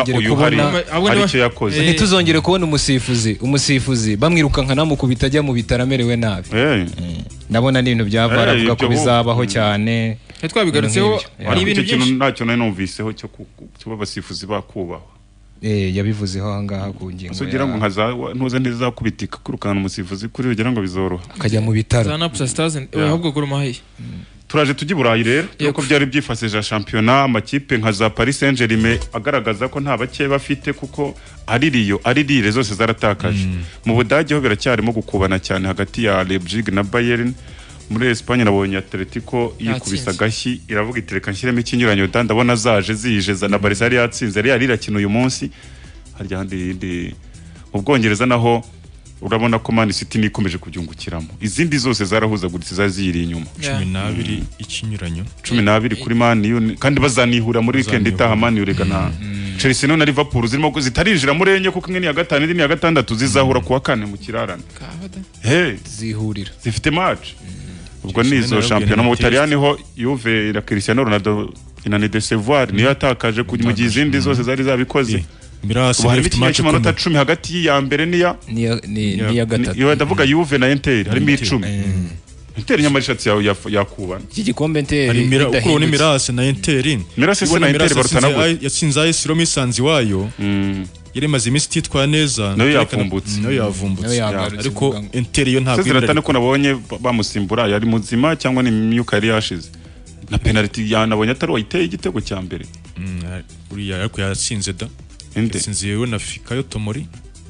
ntituzongere kubona umusifuzi bamwirukankana mu kubitajya mu bitaramerewe nabi ndabona n'ibintu byavara avuga ko bizabaho cyane twabigarutseho ari ibintu byinshi ntacyo nari numviseho cyo kuba abasifuzi bakubahwa yabivuzeho ahangaha ku ngingo kugira ngo ntuze ntizakubitika kurukana umusifuzi kuri ugira ngo bizoroha akajya mu bitaro Zanapsa Stars ahubwo gurumahiye turaje tujye Burayi rero nuko byari byifasije championnat amakipe nka za Paris Saint-Germain agaragaza ko nta bake bafite kuko ari Lille zose zaratakaje mu Budage ho biracyarimo gukubana cyane hagati ya Leipzig na Bayern muri Espagne nabonye Atletico yikubisa gashyi iravuga itereka nshyiremo ikinyuranyo ndabona zaje zijeza na Barca yari yatsinze yari irakina uyu munsi harya handi ubwongereza naho urabona ko Man City nikomeje kubyungukiramo izindi zose zarahuzaguritse zaziri inyuma 12 ikinyuranyo 12 kuri Man U kandi bazanihura muri weekend itaha Man U regana Chelsea no na Liverpool zirimo zitarinjira muri enye kuko imwe ya gatanu indi ya gatandatu zizahura kuwa kane mu kirarane zihurira zifite match ubwo nizo championnat mu Butaliyani ho Juve na Cristiano Ronaldo inane de Sevoir niyo atakaje mu gihe izindi zose zari zabikoze Mirasi ifite match manota 10 hagati ya mbere niya gatatu yo ndavuga Juve na Inter harimo 10 Inter nyamarishatsi yawe yakubana iki gikombe Inter uko ni Mirasi na Inter Mirasi na Inter barutana yatsinze AS Roma isanzi wayo yaremaze imisi titwa neza nayo yavumbutse ariko Inter yo ntabwo ziratane ko nabonye bamusimbura yari muzima cyangwa ni myuka yari yashize na penalty yanabonye atari wayiteye igitego cya mbere uriya ariko yatsinze da sinzi yewe na Fikayo Tomori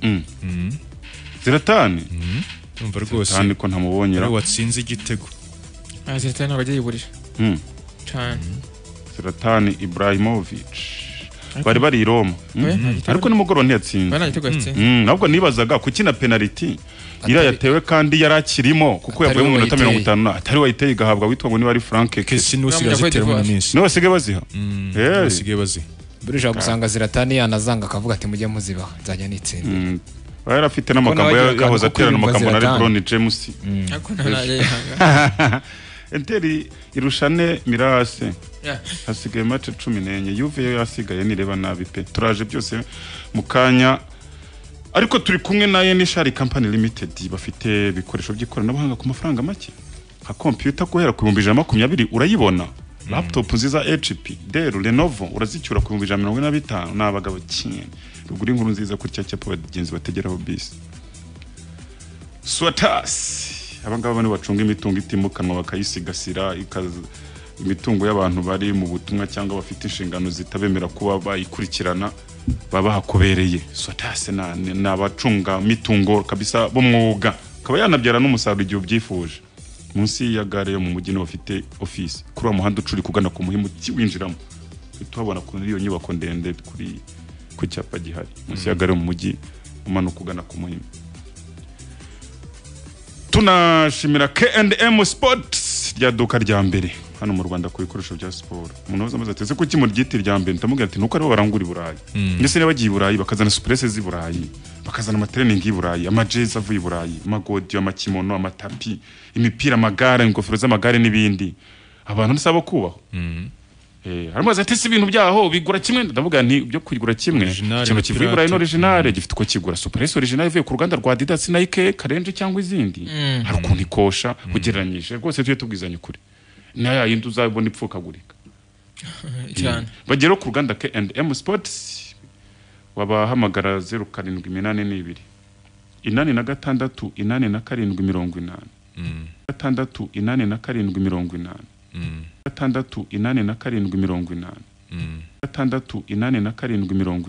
ziratane umva rwose kandi ko ntamubonyera watsinze igitego ziratane abagiye yiburira cyane ziratane Ibrahimovic bari i Roma ariko nimugoro ntiyatsinze nabwo nibazaga kukina penalty ira yatewe kandi yarakirimo kuko yavuye mu minota 50 atari wayiteye gahabwa witwa ngo ni bari Frank Kesi nusigaje mu minsi no basigaye baziha basigaye baziha burije gusanga ziratani yanazanga akavuga ati mujye muziba nzajya nitsinde bari afite n'amagambo yahoze aterana amagambo na LeBron James Inter irushane Mirase hasigaye match 14 Juve yasigaye nireba nabi pe turaje byose mukanya ariko turi kumwe naye ni Shari Company Limited bafite ibikoresho by'ikoranabuhanga ku mafaranga make nka computer guhera ku 120 urayibona laptop nziza HP Dell Lenovo urazicyura ku 145 n'abagabo cyane ruguri inkuru nziza kuri cya cyapa bagenzi bategeraho bisi Swatas abangaba bane bacunga imitungo itimukanwa bakayisigasira imitungo y'abantu bari mu butumwa cyangwa bafite inshingano zitabemera kuba bayikurikirana baba hakobereye Swatas n'abacunga mitungo kabisa bomwuga kaba yanabyara n'umusaruro igihe ubyifuje munsi ya gare yo mu mujyi no bafite office kuri wa muhanda ucuri kugana ku muhimu winjiramo tuhabona kuri iyo nyubako ndende kuri ku cyapa gihari munsi ya gare yo mu mujyi umanuka kugana ku muhimu tunashimira K&M Sports rya duka rya mbere hano mu Rwanda ku bikoresho bya sport umuntu wese amaze ateze ko kimuri giti rya mbere ndamubwira ati nuko ari barangura i Burayi ndetse n'abagiye i Burayi bakazana suppresse z'i Burayi bakazana amatraining i Burayi amajezi avuye i Burayi amagodi amakimono amatapi imipira amagare ingofero z'amagare n'ibindi abantu nsaba kubaho harimo zatese ibintu byaho bigura kimwe ndavuga nti byo kwigura kimwe cyangwa kivuye Burayi no original gifite uko kigura suppresse original ivuye ku ruganda rwa Adidas Nike Karenje cyangwa izindi hari ukuntu ikosha ugereranyije rwose tuye tubwizanye kuri naya yindi uzabona ipfukagurika cyane bagero ku ruganda K&M Sports wabahamagara 0782 86 87 gatandatu 87 gatandatu 87 gatandatu 87